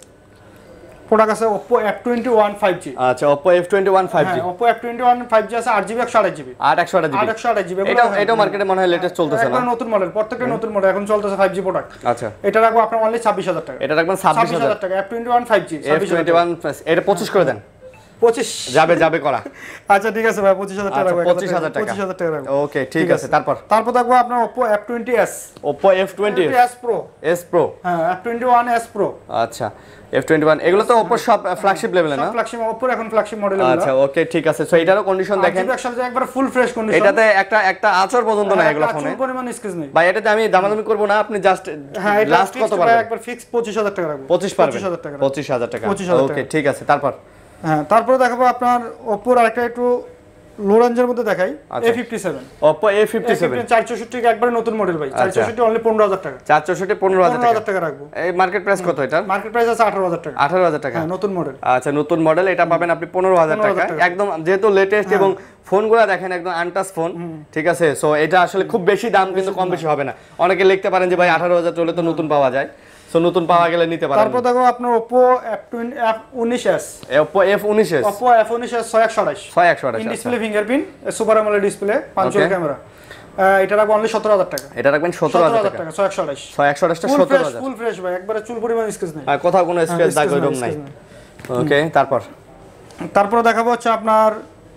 প্রোডাক্ট আছে Oppo F twenty one five G আচ্ছা Oppo F twenty one five G Oppo F twenty one five G আছে আট জিবি একশো আঠাশ জিবি আট একশো আঠাশ জিবি আট একশো আঠাশ জিবি এটা এটা মার্কেটে মনে হয় লেটেস্ট চলতেছে না একদম নতুন মডেল প্রত্যেকটা নতুন মডেল এখন চলতেছে ফাইভ জি প্রোডাক্ট আচ্ছা এটা রাখবো আপনার অনলি ছাব্বিশ হাজার টাকা এটা রাখবেন ছাব্বিশ হাজার টাকা F twenty one five G F twenty one এটা পঁচিশ করে দেন পঁচিশ যাবে যাবে করা আচ্ছা ঠিক আছে ভাই পঁচিশ হাজার টাকা রাখবো পঁচিশ হাজার টাকা পঁচিশ হাজার টাকা রাখবো ওকে ঠিক আছে তারপর তারপর দেখবো আপনার Oppo F twenty S Oppo F twenty S Pro S Pro হ্যাঁ F twenty one S Pro আচ্ছা এফ টোয়েন্টি ওয়ান এগুলো তো Oppo সব ফ্ল্যাগশিপ লেভেলে না ফ্ল্যাগশিপ Oppo এখন ফ্ল্যাগশিপ মডেল আচ্ছা ওকে ঠিক আছে সো এটারও কন্ডিশন দেখেন একবার ফুল ফ্রেশ কন্ডিশন এটাতে একটা একটা আচর পর্যন্ত না এগুলো ফোনে আচর পরিমাণ স্কেচ নেই ভাই এটাতে আমি দামাদামি করব না আপনি জাস্ট হ্যাঁ লাস্ট কত পারবেন একবার ফিক্স পঁচিশ হাজার টাকা রাখবো পঁচিশ পারবেন পঁচিশ হাজার টাকা পঁচিশ হাজার টাকা ওকে ঠিক আছে তারপর হ্যাঁ তারপরে দেখাবো আপনার Oppo এর আরেকটা একটু লো রেঞ্জের মধ্যে দেখাই A fifty seven Oppo A fifty seven চারশো চৌষট্টি একবার নতুন মডেল ভাই চারশো চৌষট্টি অনলি পনেরো হাজার টাকা চারশো চৌষট্টি পনেরো হাজার টাকা রাখবো এই মার্কেট প্রাইস কত এটা মার্কেট প্রাইস আছে আঠারো হাজার টাকা আঠারো হাজার টাকা হ্যাঁ নতুন মডেল আচ্ছা নতুন মডেল এটা পাবেন আপনি পনেরো হাজার টাকা একদম যেহেতু লেটেস্ট এবং ফোনগুলো দেখেন একদম আনটাচ ফোন ঠিক আছে সো এটা আসলে খুব বেশি দাম কিন্তু কম বেশি হবে না অনেকে লিখতে পারেন যে ভাই আঠারো হাজার চলে তো নতুন পাওয়া যায় সো নতুন পাওয়া গেলে নিতে পারেন তারপর দেখো আপনার Oppo F nineteen S Oppo F nineteen S Oppo F nineteen S ছয় একশো আঠাশ ছয় একশো আঠাশ in display fingerprint super AMOLED display পাঁচশো ক্যামেরা এটা রাখবো অনলি সতেরো হাজার টাকা এটা রাখবেন সতেরো হাজার টাকা ছয় একশো আঠাশ ছয় একশো আঠাশ টা সতেরো হাজার ফুল ফ্রেশ ভাই একবারে চুল পরিমাণ স্কেচ নাই আর কোথাও কোনো স্পেস দাগ ওইরকম নাই ওকে তারপর তারপর দেখাবো হচ্ছে আপনার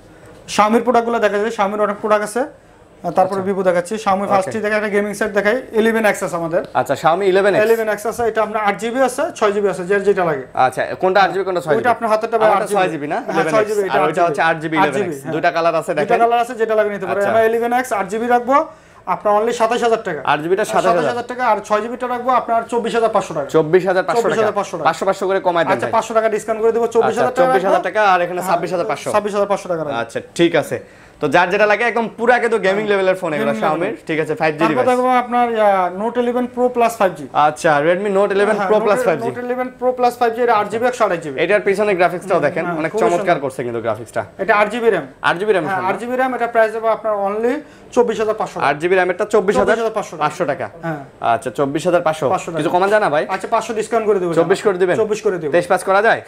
Xiaomi প্রোডাক্টগুলো দেখা যায়, Xiaomi অনেক প্রোডাক্ট আছে। তারপরে ভিভো দেখাচ্ছি। Xiaomi ফার্স্টে দেখা একটা গেমিং সেট দেখাই eleven X আছে আমাদের। আচ্ছা Xiaomi eleven X eleven X আছে, এটা আপনার eight জিবি আছে six জিবি আছে, যার যেটা লাগে। আচ্ছা কোনটা eight জিবি কোনটা six জিবি? ওটা আপনার হাতেরটা ভাই six জিবি না eleven X আর ওটা হচ্ছে eight জিবি eleven X, দুইটা কালার আছে দেখেন। দুইটা কালার আছে, যেটা লাগে নিতে পারেন। আমরা eleven X eight জিবি রাখবো আপনার অনলি সাতাশ হাজার টাকা। eight জিবিটা সাতাশ হাজার টাকা আর six জিবিটা রাখবো আপনার চব্বিশ হাজার পাঁচশো টাকা। চব্বিশ হাজার পাঁচশো টাকা, পাঁচশো পাঁচশো করে কমাই দেন। আচ্ছা পাঁচশো টাকা ডিসকাউন্ট করে দেব, চব্বিশ হাজার টাকা। চব্বিশ হাজার টাকা আর এখানে ছাব্বিশ হাজার পাঁচশো, ছাব্বিশ হাজার পাঁচশো টাকা। আচ্ছা ঠিক আছে। তো যার যেটা লাগে একদম পুরো আগে তো গেমিং লেভেলের ফোন এগুলো Xiaomi, ঠিক আছে five G ডিভাইস। তারপর আপনার Note eleven Pro Plus five G। আচ্ছা Redmi Note eleven Pro Plus five G। Note eleven Pro Plus five G এর eight জিবি একশো আঠাশ জিবি। এটার পিছনে গ্রাফিক্সটাও দেখেন অনেক চমৎকার করছে কিন্তু গ্রাফিক্সটা। এটা eight GB RAM। eight GB RAM, হ্যাঁ eight জিবি RAM, এটা প্রাইস দেব আপনার অনলি চব্বিশ হাজার পাঁচশো টাকা। eight জিবি RAM এরটা চব্বিশ হাজার পাঁচশো টাকা। হ্যাঁ আচ্ছা চব্বিশ হাজার পাঁচশো, কিছু কমান যায় না ভাই? আচ্ছা পাঁচশো ডিসকাউন্ট করে দেব। চব্বিশ করে দিবেন? চব্বিশ করে দেব। তেইশ পাস করা যায়?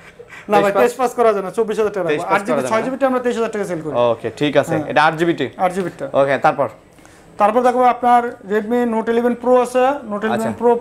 না ভাই তেইশ পাস করা যায় না, চব্বিশ হাজার টাকা। eight জিবি six জিবি টা আমরা তেইশ হাজার টাকা সেল করি। ওকে ঠিক আছে, এটা eight জিবি টি। eight জিবি টা। ওকে তারপর তারপর দেখো আপনার Redmi Note eleven Pro আছে, Note eleven Pro,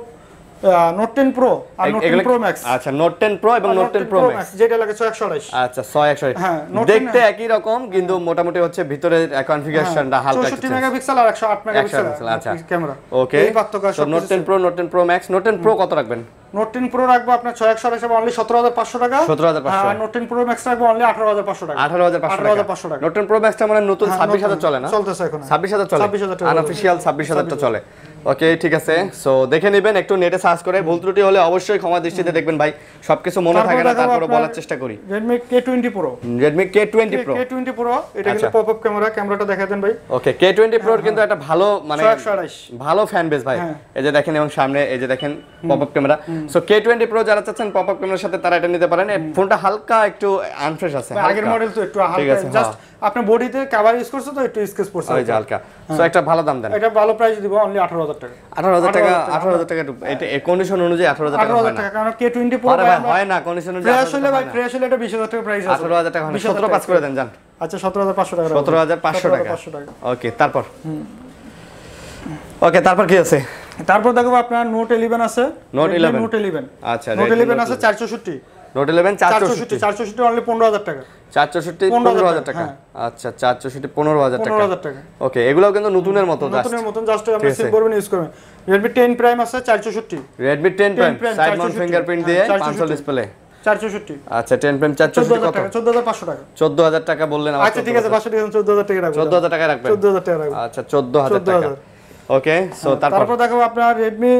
Note ten Pro আর Note ten Pro Max। আচ্ছা Note ten Pro এবং Note ten Pro Max যেটা লাগে ছয়শ একশো আঠাশ। আচ্ছা ছয়শ একশো আঠাশ। হ্যাঁ দেখতে একই রকম কিন্তু মোটামুটি হচ্ছে ভিতরে কনফিগারেশনটা হালকা চৌষট্টি মেগাপিক্সেল আর একশো আট মেগাপিক্সেল আচ্ছা ক্যামেরা। ওকে এই পার্থক্য আছে। Note ten Pro, Note ten Pro Max, Note ten Pro কত রাখবেন? Note ten Pro রাখবো আপনার ছয়শ একশো আঠাশ অনলি সতেরো হাজার পাঁচশো টাকা। সতেরো হাজার পাঁচশো। আর Note ten Pro Max রাখবো অনলি আঠারো হাজার পাঁচশো টাকা। আঠারো হাজার পাঁচশো টাকা। Note ten Pro Max টা মানে নতুন ছাব্বিশ হাজার চলে না? চলতেছে এখন। ছাব্বিশ হাজার চলে। আনঅফিশিয়াল ছাব্বিশ হাজার টা চলে। ওকে ঠিক আছে। সো দেখে নেবেন, একটু নেটে সার্চ করে, ভুল ত্রুটি হলে অবশ্যই ক্ষমা দৃষ্টিতে দেখবেন ভাই, সবকিছু মনে থাকে না, তারপরে বলার চেষ্টা করি। Redmi K twenty Pro। Redmi K twenty Pro। K twenty Pro এটা কিন্তু পপআপ ক্যামেরা, ক্যামেরাটা দেখায় দেন ভাই। ওকে K twenty Pro কিন্তু একটা ভালো মানে ছয়শ আঠাশ ভালো ফ্যান বেস ভাই। এই যে দেখেন এবং সামনে এই যে দেখেন popup camera. So K twenty Pro যারা চাচ্ছেন পপআপ ক্যামেরার সাথে তারা এটা নিতে পারেন। এই ফোনটা হালকা একটু আনফ্রেশ আছে, আগের মডেল তো একটু হালকা, জাস্ট আপনি বডিতে কভার ইউজ করছো তো একটু স্কেচ পড়ছে ওই যে হালকা। সো একটা ভালো দাম দেন। এটা ভালো প্রাইস দিব অনলি আঠারো হাজার টাকা। আঠারো হাজার টাকা, আঠারো হাজার টাকা এটা এই কন্ডিশন অনুযায়ী আঠারো হাজার টাকা হয় না। কারণ K twenty Pro ভাই হয় না কন্ডিশন অনুযায়ী। ফ্রেশ হলে ভাই ফ্রেশ হলে এটা বিশ হাজার টাকা প্রাইস আছে। আঠারো হাজার টাকা হয় না, সতেরো পাস করে দেন জান। আচ্ছা সতেরো হাজার পাঁচশো টাকা। সতেরো হাজার পাঁচশো টাকা। ওকে তারপর ওকে তারপর কি আছে? তারপর দেখো আপনার Note eleven আছে। Note eleven। Note eleven আচ্ছা Note eleven আছে চারশো চৌষট্টি। Note eleven চারশো চৌষট্টি। চারশো চৌষট্টি অনলি পনেরো হাজার টাকা। চারশো চৌষট্টি পনেরো হাজার টাকা। আচ্ছা চারশো চৌষট্টি পনেরো হাজার টাকা। পনেরো হাজার টাকা। ওকে এগুলোও কিন্তু নতুনের মতো জাস্ট। নতুনের মতো জাস্ট আমরা সেল করবেন, ইউজ করবেন। Redmi ten Prime আছে চারশো চৌষট্টি। Redmi ten Prime side mount fingerprint দিয়ে পাঁচশো ডিসপ্লে চারশো চৌষট্টি। আচ্ছা ten Prime চারশো চৌষট্টি কত? চৌদ্দ হাজার পাঁচশো টাকা। চৌদ্দ হাজার টাকা বললেন। আচ্ছা ঠিক আছে পাঁচশো টাকা চৌদ্দ হাজার টাকা রাখবেন। চৌদ্দ হাজার টাকা রাখবেন। চৌদ্দ হাজার টাকা রাখবেন। আচ্ছা চৌদ্দ হাজার টাকা। ওকে সো তারপর তারপর দেখো আপনার Redmi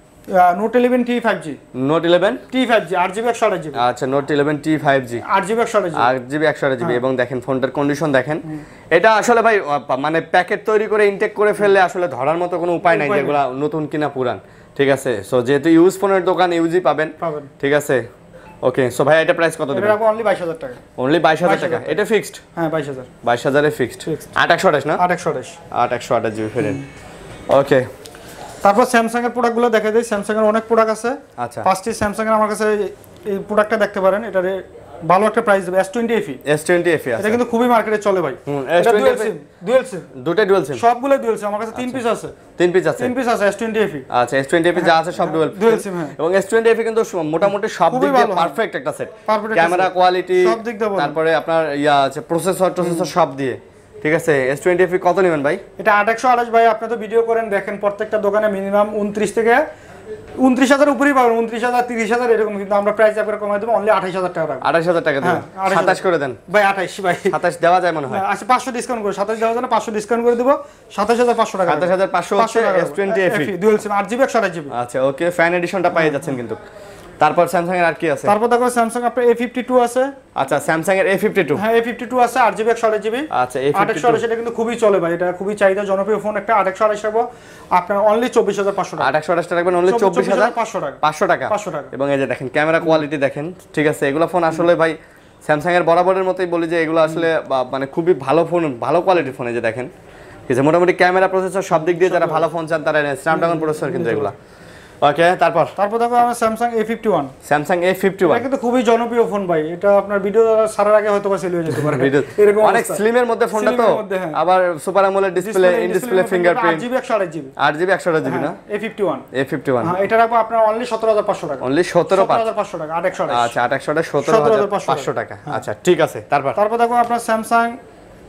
Note eleven T five G। Note eleven T five G eight GB একশো আঠাশ জিবি। আচ্ছা Note eleven T five G eight GB একশো আঠাশ জিবি। eight জিবি একশো আঠাশ জিবি এবং দেখেন ফোনটার কন্ডিশন দেখেন। এটা আসলে ভাই মানে প্যাকেট তৈরি করে ইনটেক করে ফেললে আসলে ধরার মতো কোনো উপায় নাই যেগুলা নতুন কিনা পুরান। ঠিক আছে সো যেহেতু ইউজ ফোনের দোকান ইউজই পাবেন, ঠিক আছে। ওকে সো ভাই এটা প্রাইস কত দিবেন? এটা অনলি বাইশ হাজার টাকা। অনলি বাইশ হাজার টাকা। এটা ফিক্সড? হ্যাঁ বাইশ হাজার। বাইশ হাজার এ ফিক্সড। আট একশো আঠাশ না? আট একশো আঠাশ। আট একশো আঠাশ জিবি ফেরেন। ওকে তারপর স্যামসাং এর প্রোডাক্টগুলো দেখা যায়। স্যামসাং এর অনেক প্রোডাক্ট আছে। আচ্ছা ফার্স্টে স্যামসাং এর আমার কাছে এই প্রোডাক্টটা দেখতে পারেন, এটারে ভালো একটা প্রাইস দেবে। S twenty F E। S twenty F E আছে। এটা কিন্তু খুবই মার্কেটে চলে ভাই। এটা ডুয়াল সিম, ডুয়াল সিম। দুটো ডুয়াল সিম। সবগুলো ডুয়াল সিম। আমার কাছে তিন পিস আছে। তিন পিস আছে। তিন পিস আছে S twenty F E। আচ্ছা S twenty F E যা আছে সব ডুয়াল ডুয়াল সিম। হ্যাঁ এবং S twenty F E কিন্তু মোটামুটি সব দিক দিয়ে পারফেক্ট একটা সেট। ক্যামেরা কোয়ালিটি সব দিক দিয়ে, তারপরে আপনার ইয়া আছে প্রসেসর প্রসেসর সব দিয়ে। ঠিক আছে S twenty F E কত নেবেন ভাই? এটা আট একশো আঠাশ ভাই। আপনি তো ভিডিও করেন দেখেন প্রত্যেকটা দোকানে মিনিমাম উনত্রিশ থেকে উনত্রিশ হাজার উপরেই পাবেন, উনত্রিশ হাজার তিরিশ হাজার এরকম, কিন্তু আমরা প্রাইস একবার কমাই দেবো অনলি আঠাশ হাজার টাকা। আঠাশ হাজার টাকা দেবেন? সাতাশ করে দেন ভাই। আঠাশ ভাই। সাতাশ দেওয়া যায় মনে হয়। আচ্ছা পাঁচশো ডিসকাউন্ট করে সাতাশ দেওয়া যায় না, পাঁচশো ডিসকাউন্ট করে দেবো সাতাশ হাজার পাঁচশো টাকা। সাতাশ হাজার পাঁচশো হচ্ছে S twenty F E dual SIM আট জিবি একশো আঠাশ জিবি। আচ্ছা ওকে ফ্যান এডিশনটা পেয়ে যাচ্ছেন কিন্তু। তারপর স্যামসাং এর আর কি আছে? তারপর দেখো স্যামসাং আপনার A fifty-two আছে। আচ্ছা স্যামসাং এর A fifty-two। হ্যাঁ A fifty-two আছে আট জিবি একশো আঠাশ জিবি। আচ্ছা A fifty-two একশো আঠাশ এটা কিন্তু খুবই চলে ভাই, এটা খুবই চাহিদা জনপ্রিয় ফোন একটা। আট একশো আঠাশ রাখবো আপনার অনলি চব্বিশ হাজার পাঁচশো টাকা। আট একশো আঠাশ টাকা রাখবেন অনলি চব্বিশ হাজার পাঁচশো টাকা। পাঁচশো টাকা পাঁচশো টাকা। এবং এই যে দেখেন ক্যামেরা কোয়ালিটি দেখেন। ঠিক আছে এগুলো ফোন আসলে ভাই স্যামসাং এর বরাবরের মতোই বলি যে এগুলো আসলে মানে খুবই ভালো ফোন, ভালো কোয়ালিটির ফোন। এই যে দেখেন ঠিক আছে মোটামুটি ক্যামেরা প্রসেসর সব দিক দিয়ে যারা ভালো ফোন চান তারা স্ন্যাপড্রাগন প্রসেসর কিন্তু এগুলো। ওকে তারপর তারপর দেখো আমরা Samsung A fifty-one। Samsung A fifty-one এটা কিন্তু খুবই জনপ্রিয় ফোন ভাই। এটা আপনার ভিডিও সারার আগে হয়তো বা সেল হয়ে যেতে পারে। এরকম অনেক স্লিমের মধ্যে ফোনটা তো, আবার super AMOLED display, in display fingerprint. আট জিবি একশো আঠাশ জিবি। আট জিবি একশো আঠাশ জিবি না? A fifty-one। A fifty-one হ্যাঁ এটা রাখবো আপনার অনলি সতেরো হাজার পাঁচশো টাকা। অনলি সতেরো হাজার পাঁচশো টাকা। আট একশো আঠাশ। আচ্ছা আট একশো আঠাশ সতেরো হাজার পাঁচশো টাকা। আচ্ছা ঠিক আছে তারপর তারপর দেখো আপনার স্যামসাং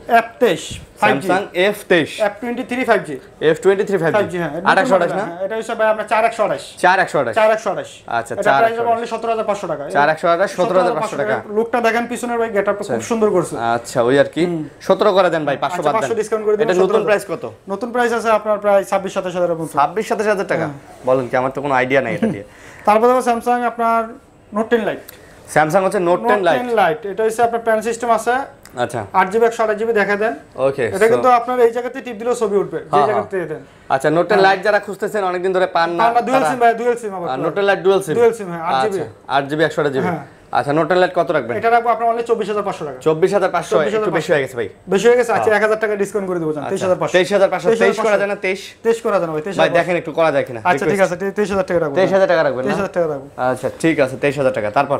এফ তেইশ Samsung এফ তেইশ F twenty three five G F twenty three five G হ্যাঁ আট একশো আঠাশ না এটা হচ্ছে ভাই আপনার চার একশো আঠাশ চার একশো আঠাশ চার একশো আঠাশ আচ্ছা এটা প্রাইস হবে অনলি সতেরো হাজার পাঁচশো টাকা চার একশো আঠাশ সতেরো হাজার পাঁচশো টাকা লুকটা দেখেন পিছনের ভাই গেটআপটা খুব সুন্দর করছে আচ্ছা ওই আর কি সতেরো করে দেন ভাই পাঁচশো বাদ দেন পাঁচশো ডিসকাউন্ট করে দিন এটা নতুন প্রাইস কত নতুন প্রাইস আছে আপনার প্রায় ছাব্বিশ সাতাশ হাজার মতো ছাব্বিশ সাতাশ হাজার টাকা বলেন কি আমার তো কোনো আইডিয়া নাই এটা দিয়ে তারপর দেখো স্যামসাং আপনার নোট টেন লাইট স্যামসাং হচ্ছে নোট টেন লাইট লাইট এটা হচ্ছে আপনার প্যান সিস্টেম আছে আচ্ছা আট জিবি একশো আঠাশ জিবি দেখা দেন ওকে এটা কিন্তু আপনার এই জায়গাতে টিপ দিলেও ছবি উঠবে যে জায়গাতে দেন আচ্ছা নোট টেন লাইট যারা খুঁজতেছেন অনেক দিন ধরে পান না আমরা ডুয়াল সিম ভাই ডুয়াল সিম আবার Note ten Lite dual SIM dual SIM হ্যাঁ আট জিবি আট জিবি একশো আঠাশ জিবি আচ্ছা নোট টেন লাইট কত রাখবেন এটা রাখবো আপনার অনলি চব্বিশ হাজার পাঁচশো টাকা চব্বিশ হাজার পাঁচশো একটু বেশি হয়ে গেছে ভাই বেশি হয়ে গেছে আচ্ছা এক হাজার টাকা ডিসকাউন্ট করে দেব জান তেইশ হাজার পাঁচশো তেইশ হাজার পাঁচশো তেইশ করা যায় না তেইশ তেইশ করা যায় না ভাই তেইশ ভাই দেখেন একটু করা যায় কিনা আচ্ছা ঠিক আছে তেইশ হাজার টাকা রাখবো তেইশ হাজার টাকা রাখবেন তেইশ হাজার টাকা রাখবো আচ্ছা ঠিক আছে তেইশ হাজার টাকা তারপর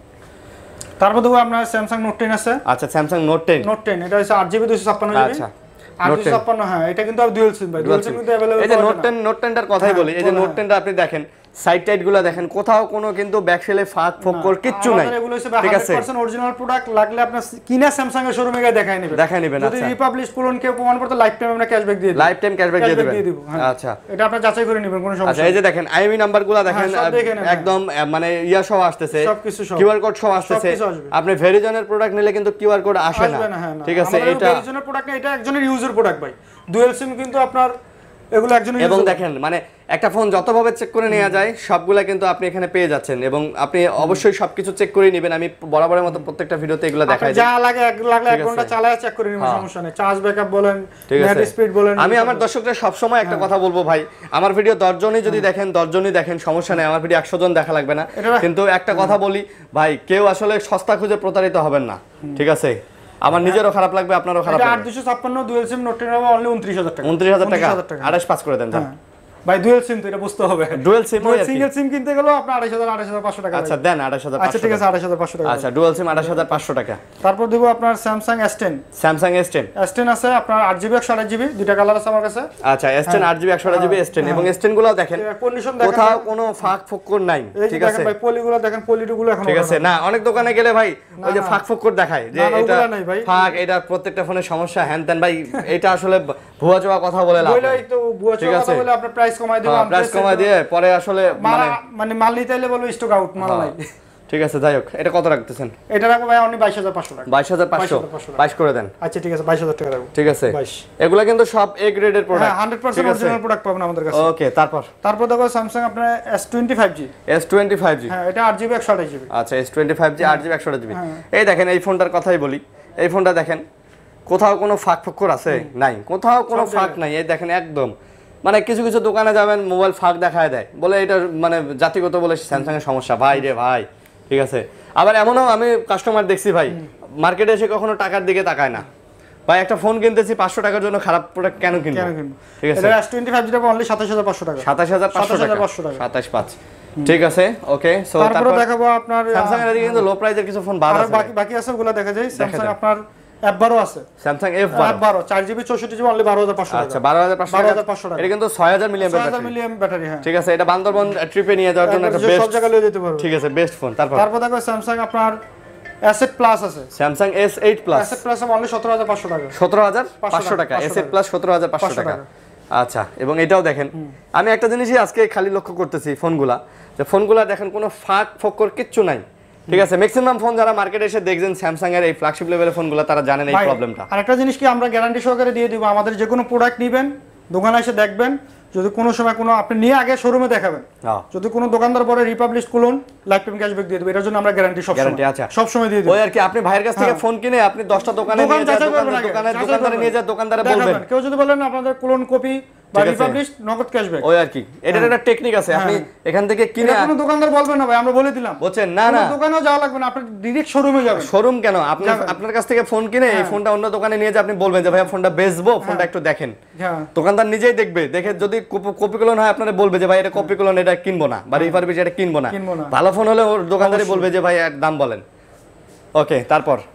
তারপর দেখো আপনার স্যামসাং নোট টেন আছে আচ্ছা Samsung Note ten Note ten এটা হচ্ছে আট জিবি দুইশো ছাপ্পান্ন জিবি আচ্ছা আট দুইশো ছাপ্পান্ন হ্যাঁ এটা কিন্তু ডুয়াল সিম ভাই ডুয়াল সিম কিন্তু अवेलेबल এই যে নোট টেন নোট টেন টার কথাই বলি এই যে নোট টেন টা আপনি দেখেন সাইড টাইড গুলো দেখেন কোথাও কোনো কিন্তু ব্যাকশেলে ফাঁক ফোকর কিচ্ছু নাই ঠিক আছে একশো পার্সেন্ট অরিজিনাল প্রোডাক্ট লাগলে আপনি কিনা স্যামসাং এর শোরুমে গিয়ে দেখাই নেবেন দেখাই নেবেন যদি রিপাবলিশ কোলন কে প্রমাণ করতে লাইফ টাইম আমরা ক্যাশব্যাক দিয়ে দিই লাইফ টাইম ক্যাশব্যাক দিয়ে দিবেন আচ্ছা এটা আপনি যাচাই করে নেবেন কোনো সমস্যা আচ্ছা এই যে দেখেন আইএমই নাম্বারগুলো দেখেন একদম মানে ইয়া সহ আসতেছে কিউআর কোড সহ আসতেছে আপনি ভেরিজনের প্রোডাক্ট নিলে কিন্তু কিউআর কোড আসে না ঠিক আছে এটা ভেরিজনের প্রোডাক্ট না এটা একজনের ইউজার প্রোডাক্ট ভাই ডুয়াল সিম কিন্তু আপনার এগুলো একজনের এবং দেখেন মানে একটা ফোন যতভাবে চেক করে নেওয়া যায় সবগুলা কিন্তু আপনি এখানে পেয়ে যাচ্ছেন এবং আপনি অবশ্যই সবকিছু চেক করে নেবেন আমি বরাবরের মতো প্রত্যেকটা ভিডিওতে এগুলো দেখাই যা লাগে এক লাগলে এক ঘন্টা চালায় চেক করে নেবেন সমস্যা নেই চার্জ ব্যাকআপ বলেন নেট স্পিড বলেন আমি আমার দর্শকদের সব সময় একটা কথা বলবো ভাই আমার ভিডিও দশ জনই যদি দেখেন দশ জনই দেখেন সমস্যা নেই আমার ভিডিও একশো জন দেখা লাগবে না কিন্তু একটা কথা বলি ভাই কেউ আসলে সস্তা খুঁজে প্রতারিত হবেন না ঠিক আছে আমার নিজেরও খারাপ লাগবে আপনারও খারাপ লাগবে আট দুইশো ছাপ্পান্ন ডুয়াল সিম নোট টেন হবে অনলি উনত্রিশ হাজার টাকা উনত্রিশ হাজার টাকা আঠাশ পাঁচ করে দেন ভাই ডুয়াল সিম তো এটা বুঝতে হবে ডুয়াল সিম ওই সিঙ্গেল সিম কিনতে গেল আপনার আঠাশ হাজার আঠাশ হাজার পাঁচশো টাকা আচ্ছা দেন আঠাশ হাজার আচ্ছা ঠিক আছে আঠাশ হাজার পাঁচশো টাকা আচ্ছা ডুয়াল সিম আঠাশ হাজার পাঁচশো টাকা তারপর দেব আপনার Samsung S ten Samsung S ten S ten আছে আপনার আট জিবি একশো আঠাশ জিবি দুইটা কালার আছে আমার কাছে আচ্ছা এস টেন আট জিবি একশো আঠাশ জিবি এস টেন এবং এস টেন গুলো দেখেন কন্ডিশন দেখেন কোথাও কোনো ফাঁক ফোকর নাই ঠিক আছে ভাই পলিগুলো দেখেন পলিগুলো এখন ঠিক আছে না অনেক দোকানে গেলে ভাই ওই যে ফাঁক ফোকর দেখায় যে এটা ফাঁক এটা প্রত্যেকটা ফোনের সমস্যা হ্যান তেন ভাই এটা আসলে ভুয়া চোয়া কথা বলে লাভ বলে তো ভুয়া চোয়া কথা বলে আপনি প্রাইস কমাই দিবেন প্রাইস কমাই দিয়ে পরে আসলে মানে মানে মাল নিতে এলে বলবো স্টক আউট মাল নাই ঠিক আছে যাই হোক এটা কত রাখতেছেন এটা রাখবো ভাই অনলি বাইশ হাজার পাঁচশো টাকা বাইশ হাজার পাঁচশো বাইশ করে দেন আচ্ছা ঠিক আছে বাইশ হাজার টাকা রাখবো ঠিক আছে এগুলা কিন্তু সব এ গ্রেডের প্রোডাক্ট হ্যাঁ একশো পার্সেন্ট অরিজিনাল প্রোডাক্ট পাবেন আমাদের কাছে ওকে তারপর তারপর দেখো স্যামসাং আপনার S twenty five G S twenty five G হ্যাঁ এটা আট জিবি একশো আঠাশ জিবি আচ্ছা এস টোয়েন্টি ফাইভ জি আট জিবি একশো আঠাশ জিবি এই দেখেন এই ফোনটার কথাই বলি এই ফোনটা দেখেন কোথাও কোনো ফাঁক ফোকর আছে নাই কোথাও কোনো ফাঁক নাই এই দেখেন একদম মানে কিছু কিছু দোকানে যাবেন মোবাইল ফাঁক দেখায় দেয় বলে এটা মানে জাতিগত বলে স্যামসাং এর সমস্যা ভাই রে ভাই ঠিক আছে আবার এমনও আমি কাস্টমার দেখছি ভাই মার্কেটে এসে কখনো টাকার দিকে তাকায় না ভাই একটা ফোন কিনতেছি পাঁচশো টাকার জন্য খারাপ প্রোডাক্ট কেন কিনবো ঠিক আছে এটা এস টোয়েন্টি ফাইভ জি টা অনলি সাতাশ হাজার পাঁচশো টাকা সাতাশ হাজার পাঁচশো টাকা সাতাশ পাঁচ ঠিক আছে ওকে সো তারপর দেখাবো আপনার স্যামসাং এর দিকে কিন্তু লো প্রাইসের কিছু ফোন বাদ আছে বাকি বাকি আছে ওগুলো দেখা যায় স্যামসাং আপনার এফ বারো আছে স্যামসাং এফ বারো চার জিবি চৌষট্টি জিবি অনলি বারো হাজার পাঁচশো টাকা আচ্ছা বারো হাজার পাঁচশো টাকা এটা কিন্তু ছয় হাজার মিলিঅ্যাম্পিয়ার ব্যাটারি হ্যাঁ ঠিক আছে এটা বান্দরবন ট্রিপে নিয়ে যাওয়ার জন্য একটা বেস্ট সব জায়গায় নিয়ে যেতে পারবে ঠিক আছে বেস্ট ফোন তারপর তারপর দেখো স্যামসাং আপনার এস এইট প্লাস আছে Samsung S eight plus S eight plus only সতেরো হাজার পাঁচশো টাকা সতেরো হাজার পাঁচশো টাকা এস এইট প্লাস সতেরো হাজার পাঁচশো টাকা আচ্ছা এবং এটাও দেখেন আমি একটা জিনিসই আজকে খালি লক্ষ্য করতেছি ফোনগুলা যে ফোনগুলা দেখেন কোনো ফাঁক ফোকর কিচ্ছু নাই ঠিক আছে ম্যাক্সিমাম ফোন যারা মার্কেটে এসে দেখছেন স্যামসাং এর এই ফ্ল্যাগশিপ লেভেলের ফোনগুলো তারা জানেন এই প্রবলেমটা আরেকটা জিনিস কি আমরা গ্যারান্টি সহকারে দিয়ে দিব আমাদের যে কোনো প্রোডাক্ট নেবেন দোকানে এসে দেখবেন যদি কোনো সময় কোনো আপনি নিয়ে আগে শোরুমে দেখাবেন যদি কোনো দোকানদার পরে রিপাবলিশ খুলুন লাইফ টাইম ক্যাশব্যাক দিয়ে দেব এটার জন্য আমরা গ্যারান্টি সব গ্যারান্টি আছে সব সময় দিয়ে দেব ওই আর কি আপনি ভাইয়ের কাছ থেকে ফোন কিনে আপনি দশটা দোকানে নিয়ে যান দোকানে দোকানদারে নিয়ে যান দোকানদারে বলবেন কেউ যদি বলেন আপনাদের ক্লোন কপি বা রিপাবলিশ নগদ ক্যাশব্যাক ওই আর কি এটার একটা টেকনিক আছে আপনি এখান থেকে কিনে কোনো দোকানদার বলবেন না ভাই আমরা বলে দিলাম বুঝছেন না না দোকানেও যাওয়া লাগবে না আপনি ডাইরেক্ট শোরুমে যাবেন শোরুম কেন আপনি আপনার কাছ থেকে ফোন কিনে এই ফোনটা অন্য দোকানে নিয়ে যে আপনি বলবেন যে ভাইয়া ফোনটা বেচবো ফোনটা একটু দেখেন দোকানদার নিজেই দেখবে দেখে যদি কপি কলন হয় আপনারা বলবে যে ভাই এটা কপি কলন এটা কিনবো না বা রিপাবলিশ এটা কিনবো না ভালো ফোন হলে ওর দোকানদারই বলবে যে ভাই এর দাম বলেন ওকে তারপর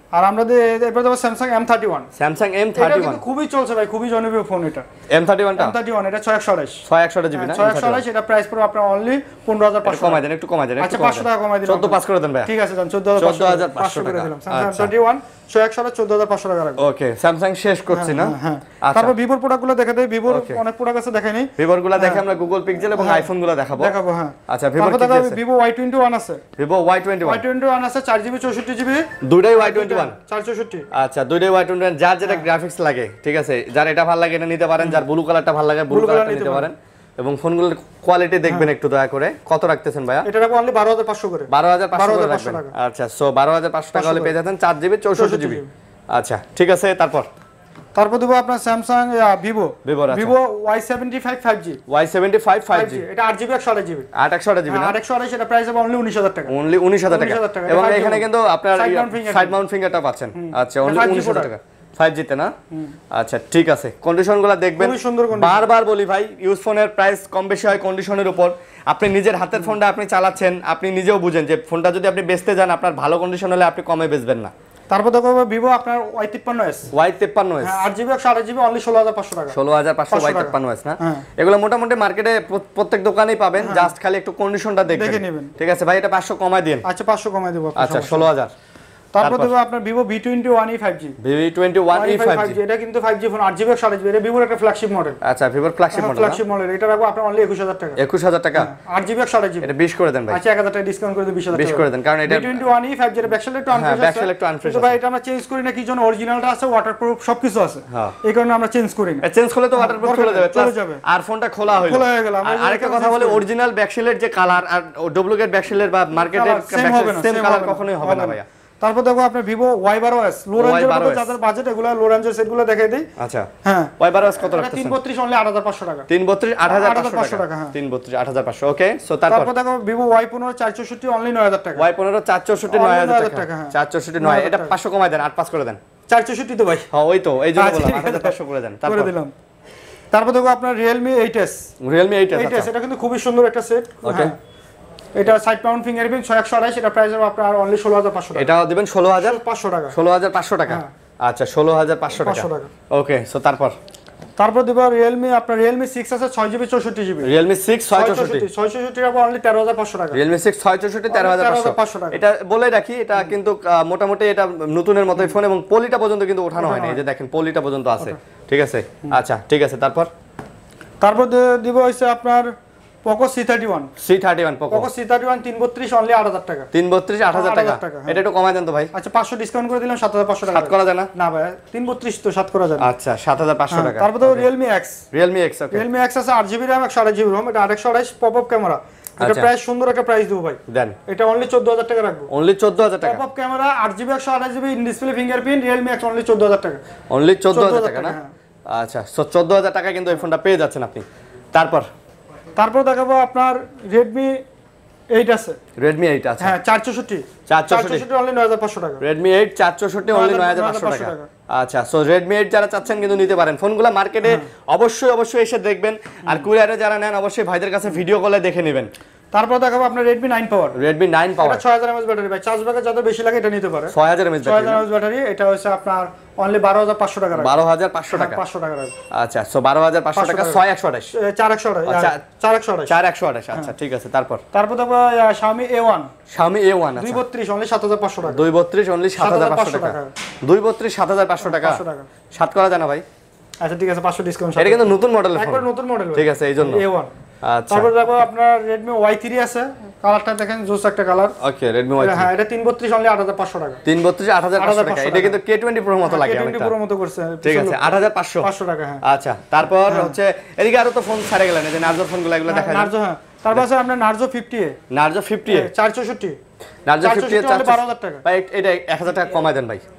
আর আমরা এরপর দেবো Samsung M thirty one. Samsung M thirty one এটা কিন্তু খুবই চলছে ভাই, খুবই জনপ্রিয় ফোন এটা। এম থার্টি ওয়ান টা এম থার্টি ওয়ান এটা ছয় একশো আঠাশ ছয় একশো আঠাশ জিবি না? ছয় একশো আঠাশ এটা প্রাইস পড়বে আপনার অনলি পনেরো হাজার পাঁচশো। কমাই দেন, একটু কমাই দেন, আচ্ছা পাঁচশো টাকা কমাই দিলাম। চৌদ্দ পাঁচ করে দেন ভাই। ঠিক আছে জান, চৌদ্দ হাজার পাঁচশো করে দিলাম। স্যামসাং এম থার্টি ওয়ান ছয় একশো আঠাশ চৌদ্দ হাজার পাঁচশো টাকা রাখবো। ওকে, স্যামসাং শেষ করছি না? হ্যাঁ। তারপর ভিভোর প্রোডাক্টগুলো দেখে দেই। ভিভোর অনেক প্রোডাক্ট আছে, দেখেন এই ভিভোর গুলো দেখে আমরা গুগল পিক্সেল এবং আইফোন গুলো দেখাবো দেখাবো। হ্যাঁ আচ্ছা, ভিভোর কি আছে? ভিভো ওয়াই টোয়েন্টি ওয়ান আছে, Vivo Y twenty one Y twenty one আছে চার জিবি চৌষট্টি জিবি, দুইটাই ওয়াই টোয়েন্টি ওয়ান চার চৌষট্টি। আচ্ছা, দুইটাই ওয়াই টোয়েন্টি ওয়ান, যার যেটা গ্রাফিক্স লাগে, ঠিক আছে, যার এটা ভালো লাগে এটা নিতে পারেন, যার ব্লু কালারটা ভালো লাগে ব্লু কালারটা নিতে পারেন। এবং ফোনগুলোর কোয়ালিটি দেখবেন একটু দয়া করে। কত রাখতেছেন ভাইয়া? এটা রাখবো অনলি বারো হাজার পাঁচশো করে। বারো হাজার পাঁচশো করে রাখবেন। আচ্ছা, সো বারো হাজার পাঁচশো টাকা হলে পেয়ে যাচ্ছেন চার জিবি চৌষট্টি জিবি। আচ্ছা ঠিক আছে, তারপর তারপর দেবো আপনার Samsung Vivo Vivo Y seventy five five G Y seventy five five G এটা আট জিবি একশো আঠাশ জিবি আট একশো আঠাশ জিবি না? আট একশো আঠাশ এটা প্রাইস হবে অনলি উনিশ হাজার টাকা। অনলি উনিশ হাজার টাকা। এবং এখানে কিন্তু আপনার সাইড মাউন্ট ফিঙ্গারটা পাচ্ছেন। আচ্ছা, অনলি উনিশ হাজার টাকা ফাইভ জি তে না? আচ্ছা ঠিক আছে, কন্ডিশনগুলো দেখবেন। বারবার বলি ভাই, ইউজ ফোনের প্রাইস কম বেশি হয় কন্ডিশনের উপর। আপনি নিজের হাতের ফোনটা আপনি চালাচ্ছেন, আপনি নিজেও বুঝেন যে ফোনটা যদি আপনি বেচতে যান আপনার ভালো কন্ডিশন হলে আপনি কমে বেচবেন না। তারপর দেখো ভিভো আপনার ওয়াই তিপ্পান্ন এস ওয়াই তিপ্পান্ন এস আট জিবি একশো আঠাশ জিবি অনলি ষোলো হাজার পাঁচশো টাকা। ষোলো হাজার পাঁচশো ওয়াই তিপ্পান্ন এস না? এগুলো মোটামুটি মার্কেটে প্রত্যেক দোকানেই পাবেন, জাস্ট খালি একটু কন্ডিশনটা দেখে নেবেন। ঠিক আছে ভাই, এটা পাঁচশো কমায় দিন। আচ্ছা পাঁচশো কমায় দেব। আচ্ছা ষোলো হাজার। তারপর দেবো আপনার Vivo V twenty one E five G V twenty one E five G এটা কিন্তু ফাইভ জি ফোন আট জিবি একশো আঠাশ জিবি, এটা ভিভোর একটা ফ্ল্যাগশিপ মডেল। আচ্ছা, ভিভোর ফ্ল্যাগশিপ মডেল ফ্ল্যাগশিপ মডেল এটা রাখবো আপনার অনলি একুশ হাজার টাকা। একুশ হাজার টাকা আট জিবি একশো আঠাশ জিবি এটা বিশ করে দেন ভাই। আচ্ছা এক হাজার টাকা ডিসকাউন্ট করে দিই, বিশ হাজার বিশ করে দেন, কারণ এটা V twenty one E five G এর ব্যাকসাইড একটু আনফ্রেশ আছে। ব্যাকসাইড একটু আনফ্রেশ আছে ভাই, এটা আমরা চেঞ্জ করি না কি জন্য, অরিজিনালটা আছে, ওয়াটারপ্রুফ সবকিছু আছে, এই কারণে আমরা চেঞ্জ করি না। চেঞ্জ করলে তো ওয়াটারপ্রুফ চলে যাবে, চলে যাবে। আর ফোনটা খোলা হলো, খোলা হয়ে গেল। আরেকটা কথা বলে, অরিজিনাল ব্যাকসাইডের যে কালার আর ডুপ্লিকেট ব্যাকসাইডের বা মার্কেটের সেম কালার কখনোই হবে না ভাইয়া। তারপর দেখো আপনার ভিভো ওয়াই বারো এস লো রেঞ্জের মধ্যে যাদের বাজেট, এগুলো লো রেঞ্জের সেটগুলো দেখাই দেই। আচ্ছা হ্যাঁ, ওয়াই বারো এস কত রাখতেছেন? তিন বত্রিশ অনলি আট হাজার পাঁচশো টাকা। তিন বত্রিশ আট হাজার পাঁচশো টাকা। হ্যাঁ, তিন বত্রিশ আট হাজার পাঁচশো। ওকে, সো তারপর দেখো ভিভো ওয়াই পনেরো চার চৌষট্টি অনলি নয় হাজার টাকা। ওয়াই পনেরো চার চৌষট্টি নয় হাজার টাকা। চার চৌষট্টি নয়, এটা পাঁচশো কমায় দেন, আট পাঁচ করে দেন। চার চৌষট্টি তো ভাই, হ্যাঁ ওই তো, এই জন্য বললাম আট হাজার পাঁচশো করে দেন। তারপর দিলাম। তারপর দেখো আপনার Realme eight S Realme eight S এটা কিন্তু খুবই সুন্দর একটা সেট। ওকে, এটা সাইড মাউন্ট ফিঙ্গারপ্রিন্ট ছয় একশো আঠাশ, এটা প্রাইস হবে আপনার অনলি ষোলো হাজার পাঁচশো টাকা। এটাও দিবেন ষোলো হাজার পাঁচশো টাকা। ষোলো হাজার পাঁচশো টাকা। আচ্ছা, ষোলো হাজার পাঁচশো টাকা। ওকে, সো তারপর তারপর দেব রিয়েলমি আপনার রিয়েলমি সিক্স আছে ছয় জিবি চৌষট্টি জিবি। রিয়েলমি সিক্স ছয় চৌষট্টি ছয় চৌষট্টি টাকা অনলি তেরো হাজার পাঁচশো টাকা। রিয়েলমি সিক্স ছয় চৌষট্টি তেরো হাজার পাঁচশো টাকা। এটা বলে রাখি, এটা কিন্তু মোটামুটি এটা নতুনের মতোই ফোন, এবং পলিটা পর্যন্ত কিন্তু ওঠানো হয়নি, এই যে দেখেন পলিটা পর্যন্ত আছে। ঠিক আছে, আচ্ছা ঠিক আছে। তারপর তারপর দিব হইছে আপনার Poco C thirty one C thirty one Poco Poco C thirty one তিন বত্রিশ অনলি আট হাজার টাকা। তিন বত্রিশ আট হাজার টাকা। এটা একটু কমায় দেন তো ভাই। আচ্ছা পাঁচশো ডিসকাউন্ট করে দিলাম, সাত হাজার পাঁচশো টাকা। সাত করা যায় না? না ভাই, তিন বত্রিশ তো সাত করা যায়। আচ্ছা, সাত হাজার পাঁচশো টাকা। তারপর তো Realme X Realme X okay Realme X আছে আট জিবি র‍্যাম একশো আঠাশ জিবি রম, এটা আট একশো আঠাশ পপ আপ ক্যামেরা। এটা প্রাইস সুন্দর একটা প্রাইস দেব ভাই, দেন। এটা অনলি চৌদ্দ হাজার টাকা রাখবো। অনলি চৌদ্দ হাজার টাকা। পপ আপ ক্যামেরা আট জিবি একশো আঠাশ GB in display fingerprint Realme X only চৌদ্দ হাজার টাকা। অনলি চৌদ্দ হাজার টাকা না? আচ্ছা, সো চৌদ্দ হাজার টাকা কিন্তু এই ফোনটা পেয়ে যাচ্ছেন আপনি। তারপর তারপর দেখাবো আপনার Redmi এইট আছে। Redmi এইট আছে, হ্যাঁ চার চৌষট্টি চার চৌষট্টি অনলি নয় হাজার পাঁচশো টাকা। Redmi এইট চার চৌষট্টি অনলি নয় হাজার পাঁচশো টাকা। আচ্ছা, সো Redmi এইট যারা চাচ্ছেন কিন্তু নিতে পারেন। ফোনগুলো মার্কেটে অবশ্যই অবশ্যই এসে দেখবেন, আর কুরিয়ারে যারা নেন অবশ্যই ভাইদের কাছে ভিডিও কলে দেখে নেবেন। তারপর দেখাবো আপনার Redmi nine power. Redmi nine power এটা ছয় হাজার এমএএইচ ব্যাটারি ভাই, চার্জ ব্যাকআপ যত বেশি লাগে এটা নিতে পারে। ছয় হাজার এমএএইচ ব্যাটারি, এটা হচ্ছে আপনার অনলি বারো হাজার পাঁচশো টাকা। বারো হাজার পাঁচশো টাকা। পাঁচশো টাকা রাখবো। আচ্ছা, সো বারো হাজার পাঁচশো টাকা ছয় একশো আঠাশ চার একশো আঠাশ চার একশো আঠাশ চার একশো আঠাশ। আচ্ছা ঠিক আছে। তারপর তারপর দেখো Xiaomi A one Xiaomi A one আছে দুই বত্রিশ অনলি সাত হাজার পাঁচশো টাকা। দুই বত্রিশ অনলি সাত হাজার পাঁচশো টাকা। দুই বত্রিশ সাত হাজার পাঁচশো টাকা। সাত করা যায় না ভাই? আচ্ছা ঠিক আছে, পাঁচশো ডিসকাউন্ট। এটা কিন্তু নতুন মডেল, একবার নতুন মডেল। ঠিক আছে, এইজন্য এ ওয়ান। আচ্ছা, তারপর দেখো আপনার Redmi ওয়াই থ্রি আছে, কালারটা দেখেন জোস একটা colour. Okay, Redmi Y three হ্যাঁ, এটা তিন বত্রিশ অনলি আট হাজার পাঁচশো টাকা। তিন বত্রিশ আট হাজার পাঁচশো টাকা। এটা কিন্তু কে টোয়েন্টি প্রো মতো লাগে, কে টোয়েন্টি প্রো মতো করছে। ঠিক আছে, আট হাজার পাঁচশো পাঁচশো টাকা। হ্যাঁ, আচ্ছা। তারপর হচ্ছে এদিকে আরো তো ফোন ছাড়ে গেলেন, এই যে নার্জো ফোনগুলো এগুলো দেখা যায়। নার্জো, হ্যাঁ। তারপর আছে আপনার Narzo fifty A Narzo fifty A চার চৌষট্টি নার্জো ফিফটি এ বারো হাজার টাকা। ভাই এটা এক হাজার টাকা কমায় দেন ভাই।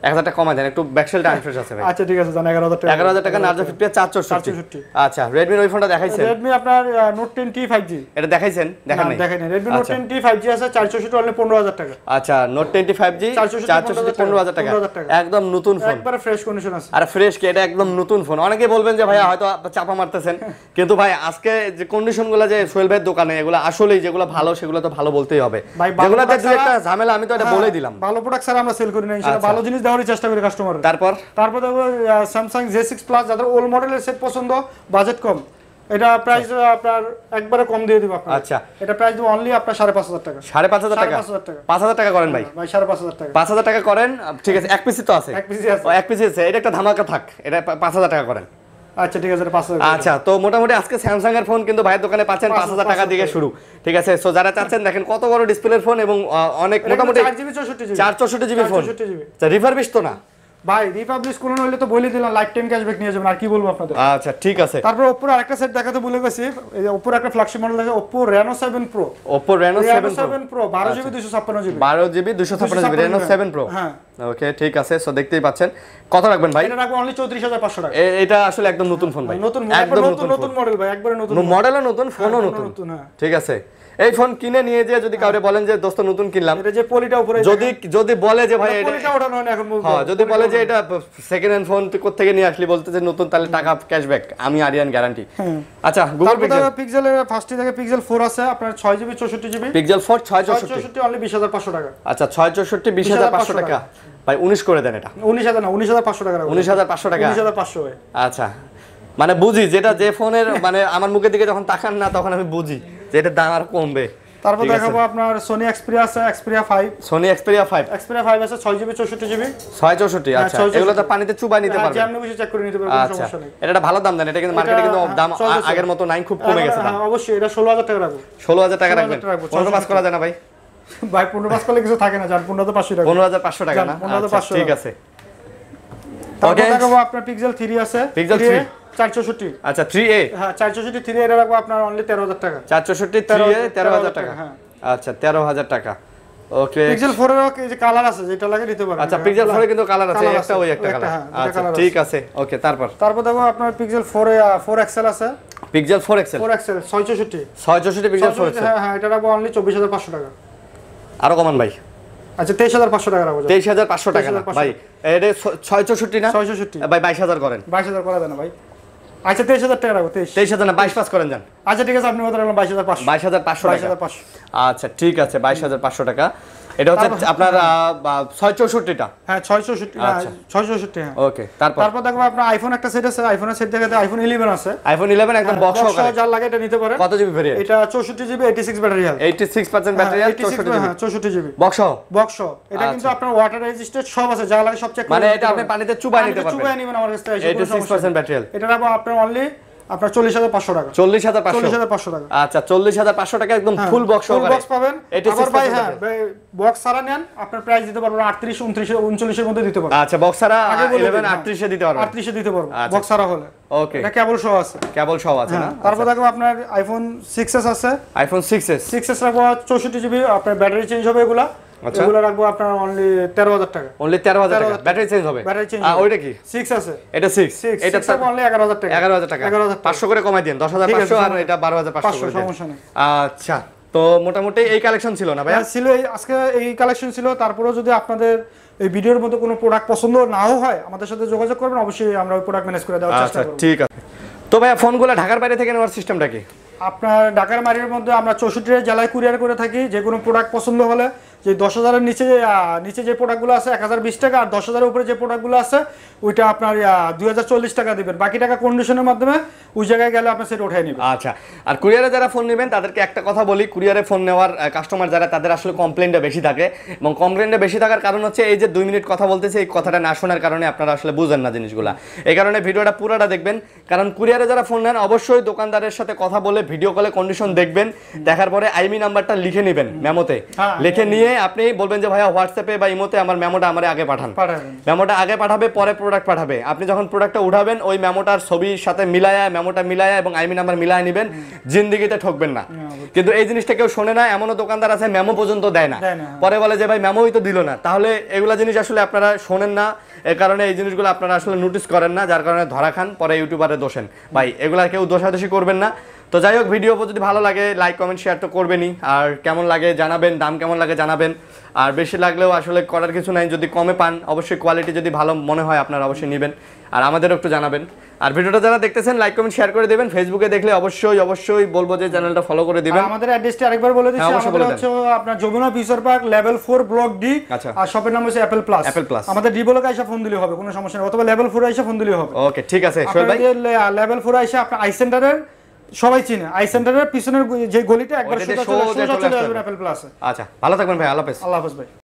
এক হাজার টাকা কমাই দেন, একটু ব্যাকসেলটা আনফ্রেশ আছে ভাই। আচ্ছা ঠিক আছে, জান এগারো হাজার টাকা। এগারো হাজার টাকা নার্জো ফিফটি চারশো চৌষট্টি। আচ্ছা রেডমি ওই ফোনটা দেখাইছেন? রেডমি আপনার Note ten T five G এটা দেখাইছেন? দেখান নাই, দেখেন Redmi Note ten T five G আছে চারশো চৌষট্টি অনলি পনেরো হাজার টাকা। আচ্ছা Note ten T five G চারশো চৌষট্টি পনেরো হাজার টাকা, একদম নতুন ফোন, একবারে ফ্রেশ কন্ডিশন আছে। আর ফ্রেশ কি, এটা একদম নতুন ফোন। অনেকে বলবেন যে ভাইয়া হয়তো চাপা মারতেছেন, কিন্তু ভাই আজকে যে কন্ডিশনগুলো যে সোহেল ভাইয়ের দোকানে এগুলো আসলেই যেগুলো ভালো সেগুলো তো ভালো বলতেই হবে, যেগুলোতে দুই একটা ঝামেলা আমি তো এটা বলেই দিলাম। ভালো প্রোডাক্ট ছাড়া আমরা সেল করি না ইনশাআল্লাহ, ভালো জিনিস দেওয়ার চেষ্টা করি কাস্টমার। তারপর তারপর দেখো স্যামসাং জে সিক্স প্লাস, যাদের ওল্ড মডেলের সেট পছন্দ, বাজেট কম, এটা প্রাইস আপনার একবারে কম দিয়ে দিব আপনার। আচ্ছা এটা প্রাইস দিব অনলি আপনার সাড়ে পাঁচ হাজার টাকা। সাড়ে পাঁচ হাজার টাকা, পাঁচ হাজার টাকা করেন ভাই। ভাই সাড়ে পাঁচ হাজার টাকা, পাঁচ হাজার টাকা করেন, ঠিক আছে। এক পিসি তো আছে, এক পিসি আছে, এক পিসি আছে, এটা একটা ধামাকা থাক, এটা পাঁচ হাজার টাকা করেন। আচ্ছা ঠিক আছে, পাঁচ হাজার। আচ্ছা তো মোটামুটি আজকে স্যামসাং এর ফোন কিন্তু ভাইয়ের দোকানে পাচ্ছেন পাঁচ হাজার টাকা দিয়ে শুরু, ঠিক আছে। সো যারা চাচ্ছেন দেখেন কত বড় ডিসপ্লের ফোন এবং অনেক মোটামুটি চার জিবি চৌষট্টি জিবি চার চৌষট্টি জিবি ফোন। আচ্ছা রিফারবিশ তো না ভাই, রিপাবলিশ কোন হইলে তো বলে দিলাম লাইফ টাইম ক্যাশব্যাক নিয়ে যাবেন, আর কি বলবো আপনাদের। আচ্ছা ঠিক আছে। তারপর ওপ্পোর আরেকটা সেট দেখাতে ভুলে গেছি, এই যে ওপ্পোর একটা ফ্ল্যাগশিপ মডেল আছে Oppo Reno seven Pro. Oppo Reno seven Pro বারো জিবি দুইশো ছাপ্পান্ন জিবি, বারো জিবি দুইশো ছাপ্পান্ন জিবি রেনো সেভেন প্রো। হ্যাঁ ওকে ঠিক আছে। সো দেখতেই পাচ্ছেন, কত রাখবেন ভাই? এটা রাখবো অনলি চৌত্রিশ হাজার পাঁচশো টাকা। এটা আসলে একদম নতুন ফোন ভাই, নতুন একদম নতুন নতুন মডেল ভাই, একবারে নতুন মডেলও নতুন, ফোনও নতুন, ঠিক আছে। এই ফোন কিনে নিয়ে যে যদি কাউরে বলেন যে দোস্ত নতুন কিনলাম, এটা যে পলিটা উপরে, যদি যদি বলে যে ভাই এটা পলিটা ওঠানো হয় না এখন বলবো, হ্যাঁ যদি বলে যে এটা সেকেন্ড হ্যান্ড ফোন তুই কোথা থেকে নিয়ে আসলি, বলতে যে নতুন, তাহলে টাকা ক্যাশব্যাক, আমি আরিয়ান গ্যারান্টি। আচ্ছা গুগল পিক্সেল, পিক্সেলের ফার্স্টে থেকে পিক্সেল ফোর আছে আপনার ছয় জিবি চৌষট্টি জিবি, পিক্সেল ফোর ছয় চৌষট্টি অনলি বিশ হাজার পাঁচশো টাকা। আচ্ছা ছয় চৌষট্টি বিশ হাজার পাঁচশো টাকা ভাই, উনিশ করে দেন। এটা উনিশ হাজার না, উনিশ হাজার পাঁচশো টাকা, উনিশ হাজার পাঁচশো টাকা, উনিশ হাজার পাঁচশো। আচ্ছা মানে বুঝি যেটা যে ফোনের মানে আমার মুখের দিকে যখন তাকান না তখন আমি বুঝি যে এটার দাম আর কমবে। তারপর দেখাবো আপনার সোনি এক্সপেরিয়া আছে, Xperia five, Sony Xperia five, Xperia five আছে ছয় জিবি চৌষট্টি জিবি, ছয় চৌষট্টি। আচ্ছা এগুলো তো পানিতে চুবাই নিতে পারবে, যেমন খুশি চেক করে নিতে পারবে, কোনো সমস্যা নেই। এটা ভালো দাম দেন, এটা কিন্তু মার্কেটে কিন্তু দাম আগের মতো নাই, খুব কমে গেছে দাম। অবশ্যই এটা ষোলো হাজার টাকা রাখবো, ষোলো হাজার টাকা রাখবেন। পনেরো পাস করা যায় না ভাই? ভাই পনেরো পাস করলে কিছু থাকে না, যার পনেরো হাজার পাঁচশো টাকা, পনেরো হাজার পাঁচশো টাকা না, ঠিক আছে। তারপর দেখাবো আপনার পিক্সেল থ্রি আছে, পিক্সেল থ্রি চার চৌষট্টি, আচ্ছা থ্রি এ, হ্যাঁ চার চৌষট্টি থ্রি এটা রাখবো আপনার অনলি তেরো হাজার টাকা। চার চৌষট্টি থ্রি এ তেরো হাজার টাকা, আচ্ছা তেরো হাজার টাকা। ওকে পিক্সেল ফোর এর যে কালার আছে যেটা লাগে নিতে পারবেন। আচ্ছা পিক্সেল ফোর এ কিন্তু কালার আছে, একটা ওই একটা কালার, আচ্ছা ঠিক আছে। ওকে তারপর তারপর দেখো আপনার Pixel four A four XL আছে, Pixel four XL, four XL ছয় চৌষট্টি, ছয় চৌষট্টি পিক্সেল ফোর এক্সেল, হ্যাঁ হ্যাঁ এটা রাখবো অনলি চব্বিশ হাজার পাঁচশো টাকা। আরো কমান ভাই? আচ্ছা তেইশ হাজার পাঁচশো টাকা রাখবো, তেইশ হাজার পাঁচশো টাকা না ভাই, এটা ছয় চৌষট্টি না, ছয় চৌষট্টি ভাই বাইশ হাজার করেন, বাইশ হাজার করা দেন ভাই। আচ্ছা তেইশ হাজার টাকা রাখবো, তেইশ তেইশ হাজার না বাইশ পাস করেন যান। আচ্ছা ঠিক আছে, আপনি বলতে রাখলাম বাইশ হাজার পাঁচশো, বাইশ হাজার পাঁচশো টাকা, আচ্ছা ঠিক আছে বাইশ হাজার পাঁচশো টাকা। এটা হচ্ছে আপনার ছয় চৌষট্টিটা, হ্যাঁ ছয় চৌষট্টি, ছয় চৌষট্টি, হ্যাঁ ওকে। তারপর তারপর দেখো আপনার আইফোন একটা সেট আছে, আইফোনের সেট দেখাতে আইফোন ইলেভেন আছে, আইফোন ইলেভেন একদম বক্স সহকারে, যার লাগে এটা নিতে পারেন। কত জিবি ভেরিয়েন্ট? এটা চৌষট্টি GB eighty six battery health, eighty six percent battery health, চৌষট্টি জিবি বক্স সহ, বক্স সহ। এটা কিন্তু আপনার ওয়াটার রেজিস্ট্যান্ট সব আছে, যা লাগে সব চেক করে, মানে এটা আপনি পানিতে চুবাই নিতে পারবেন, চুবাই নেবেন আমার কাছ থেকে, eighty six percent battery health. এটা রাখবো আপনার অনলি আপনার চল্লিশ হাজার পাঁচশো টাকা, চল্লিশ হাজার পাঁচশো, চল্লিশ হাজার পাঁচশো টাকা। আচ্ছা চল্লিশ হাজার পাঁচশো টাকা একদম ফুল বক্স সহকারে বক্স পাবেন। আবার ভাই হ্যাঁ বক্স ছাড়া নেন আপনার প্রাইস দিতে পারবো আটত্রিশ উনত্রিশ উনচল্লিশ এর মধ্যে দিতে পারবো। আচ্ছা বক্স ছাড়া ইলেভেন আটত্রিশ এ দিতে পারবো, আটত্রিশ এ দিতে পারবো বক্স ছাড়া হলে। ওকে এটা কেবল সহ আছে, কেবল সহ আছে না। তারপর দেখো আপনার আইফোন সিক্স এস আছে, iPhone six S, six S রাখবো চৌষট্টি জিবি, আপনার ব্যাটারি চেঞ্জ হবে এগুলা, এগুলো রাখবো আপনার অনলি তেরো হাজার টাকা, অনলি তেরো হাজার টাকা ব্যাটারি চেঞ্জ হবে, ব্যাটারি চেঞ্জ। আর ওইটা কি সিক্স আছে, এটা সিক্স, এটা অনলি এগারো হাজার টাকা, এগারো হাজার টাকা, পাঁচশো করে কমাই দেন, দশ হাজার পাঁচশো আর এটা বারো হাজার পাঁচশো করে দেন, সমস্যা নেই। আচ্ছা তো মোটামুটি এই কালেকশন ছিল না ভাই? ছিল আজকে এই কালেকশন ছিল। তারপরেও যদি আপনাদের এই ভিডিওর মধ্যে কোনো প্রোডাক্ট পছন্দ নাও হয় আমাদের সাথে যোগাযোগ করবেন, অবশ্যই আমরা ওই প্রোডাক্ট ম্যানেজ করে দেওয়ার চেষ্টা করব। ঠিক আছে। তো ভাই ফোনগুলো ঢাকার বাইরে থেকে নেওয়ার সিস্টেমটা কি? আপনার ঢাকার বাইরের মধ্যে আমরা চৌষট্টি জেলায় কুরিয়ার করে থাকি। যে কোনো প্রোডাক্ট পছন্দ হলে যে দশ হাজারের নিচে নিচে যে প্রোডাক্টগুলো আছে এক হাজার বিশ টাকা, আর দশ হাজারের উপরে যে প্রোডাক্টগুলো আছে ওইটা আপনার দুই হাজার চল্লিশ টাকা দিবেন, বাকি টাকা কন্ডিশনের মাধ্যমে ওই জায়গায় গেলে আপনি সেটা উঠাই নেবেন। আচ্ছা আর কুরিয়ারে যারা ফোন নেবেন তাদেরকে একটা কথা বলি, কুরিয়ারে ফোন নেওয়ার কাস্টমার যারা তাদের আসলে কমপ্লেনটা বেশি থাকে, এবং কমপ্লেনটা বেশি থাকার কারণ হচ্ছে এই যে দুই মিনিট কথা বলতেছে এই কথাটা না শোনার কারণে আপনারা আসলে বুঝেন না জিনিসগুলা। এই কারণে ভিডিওটা পুরোটা দেখবেন, কারণ কুরিয়ারে যারা ফোন নেন অবশ্যই দোকানদারের সাথে কথা বলে ভিডিও কলে কন্ডিশন দেখবেন, দেখার পরে আইমি নাম্বারটা লিখে নেবেন মেমোতে, লিখে নিয়ে আপনি বলবেন যে ভাইয়া হোয়াটসঅ্যাপে বা ইমোতে আমার মেমোটা আমারে আগে পাঠান, মেমোটা আগে পাঠাবে, পরে প্রোডাক্ট পাঠাবে। আপনি যখন প্রোডাক্টটা উঠাবেন ওই মেমোটার ছবির সাথে মিলায়া, মেমোটা মিলায়া এবং আইমি নাম্বার মিলায়া নেবেন, জিন্দেগিতে ঠকবেন না। কিন্তু এই জিনিসটা কেউ শোনে না, এমনও দোকানদার আছে মেমো পর্যন্ত দেয় না, পরে বলে যে ভাই মেমোই তো দিল না। তাহলে এগুলা জিনিস আসলে আপনারা শোনেন না, এর কারণে এই জিনিসগুলো আপনারা আসলে নোটিস করেন না, যার কারণে ধরা খান, পরে ইউটিউবারে দোষেন। ভাই এগুলা কেউ দোষাদোষি করবেন না। তো যাই হোক, ভিডিও যদি ভালো লাগে লাইক কমেন্ট শেয়ার তো করবেনই, আর কেমন লাগে জানাবেন, দাম কেমন লাগে জানাবেন। আর বেশি লাগলেও আসলে করার কিছু নাই, যদি কমে পান অবশ্যই কোয়ালিটি যদি ভালো মনে হয় আপনারা অবশ্যই নেবেন, আর আমাদেরও একটু জানাবেন। আর ভিডিওটা যারা দেখতেছেন লাইক কমেন্ট শেয়ার করে দিবেন, ফেসবুকে দেখলে অবশ্যই অবশ্যই বলবো যে চ্যানেলটা ফলো করে দিবেন। আমাদের অ্যাড্রেসটা আরেকবার বলে দিচ্ছি, আমাদের হচ্ছে আপনার Jamuna future park level four block D, আর শপের নাম হচ্ছে অ্যাপল প্লাস। অ্যাপল প্লাস আমাদের ডি ব্লকে এসে ফোন দিলে হবে, কোনো সমস্যা নেই, অথবা লেভেল ফোর এসে ফোন দিলে হবে। ওকে ঠিক আছে সোহেল ভাই, লেভেল ফোর এসে আপনার আই সেন্টারের সবাই চিনে, আই সেন্টারের পিছনের যে গলিটা একবার সোজা চলে আসবে অ্যাপল প্লাস। আচ্ছা ভালো থাকবেন ভাই, আল্লাহ হাফেজ। আল্লাহ হাফেজ ভাই।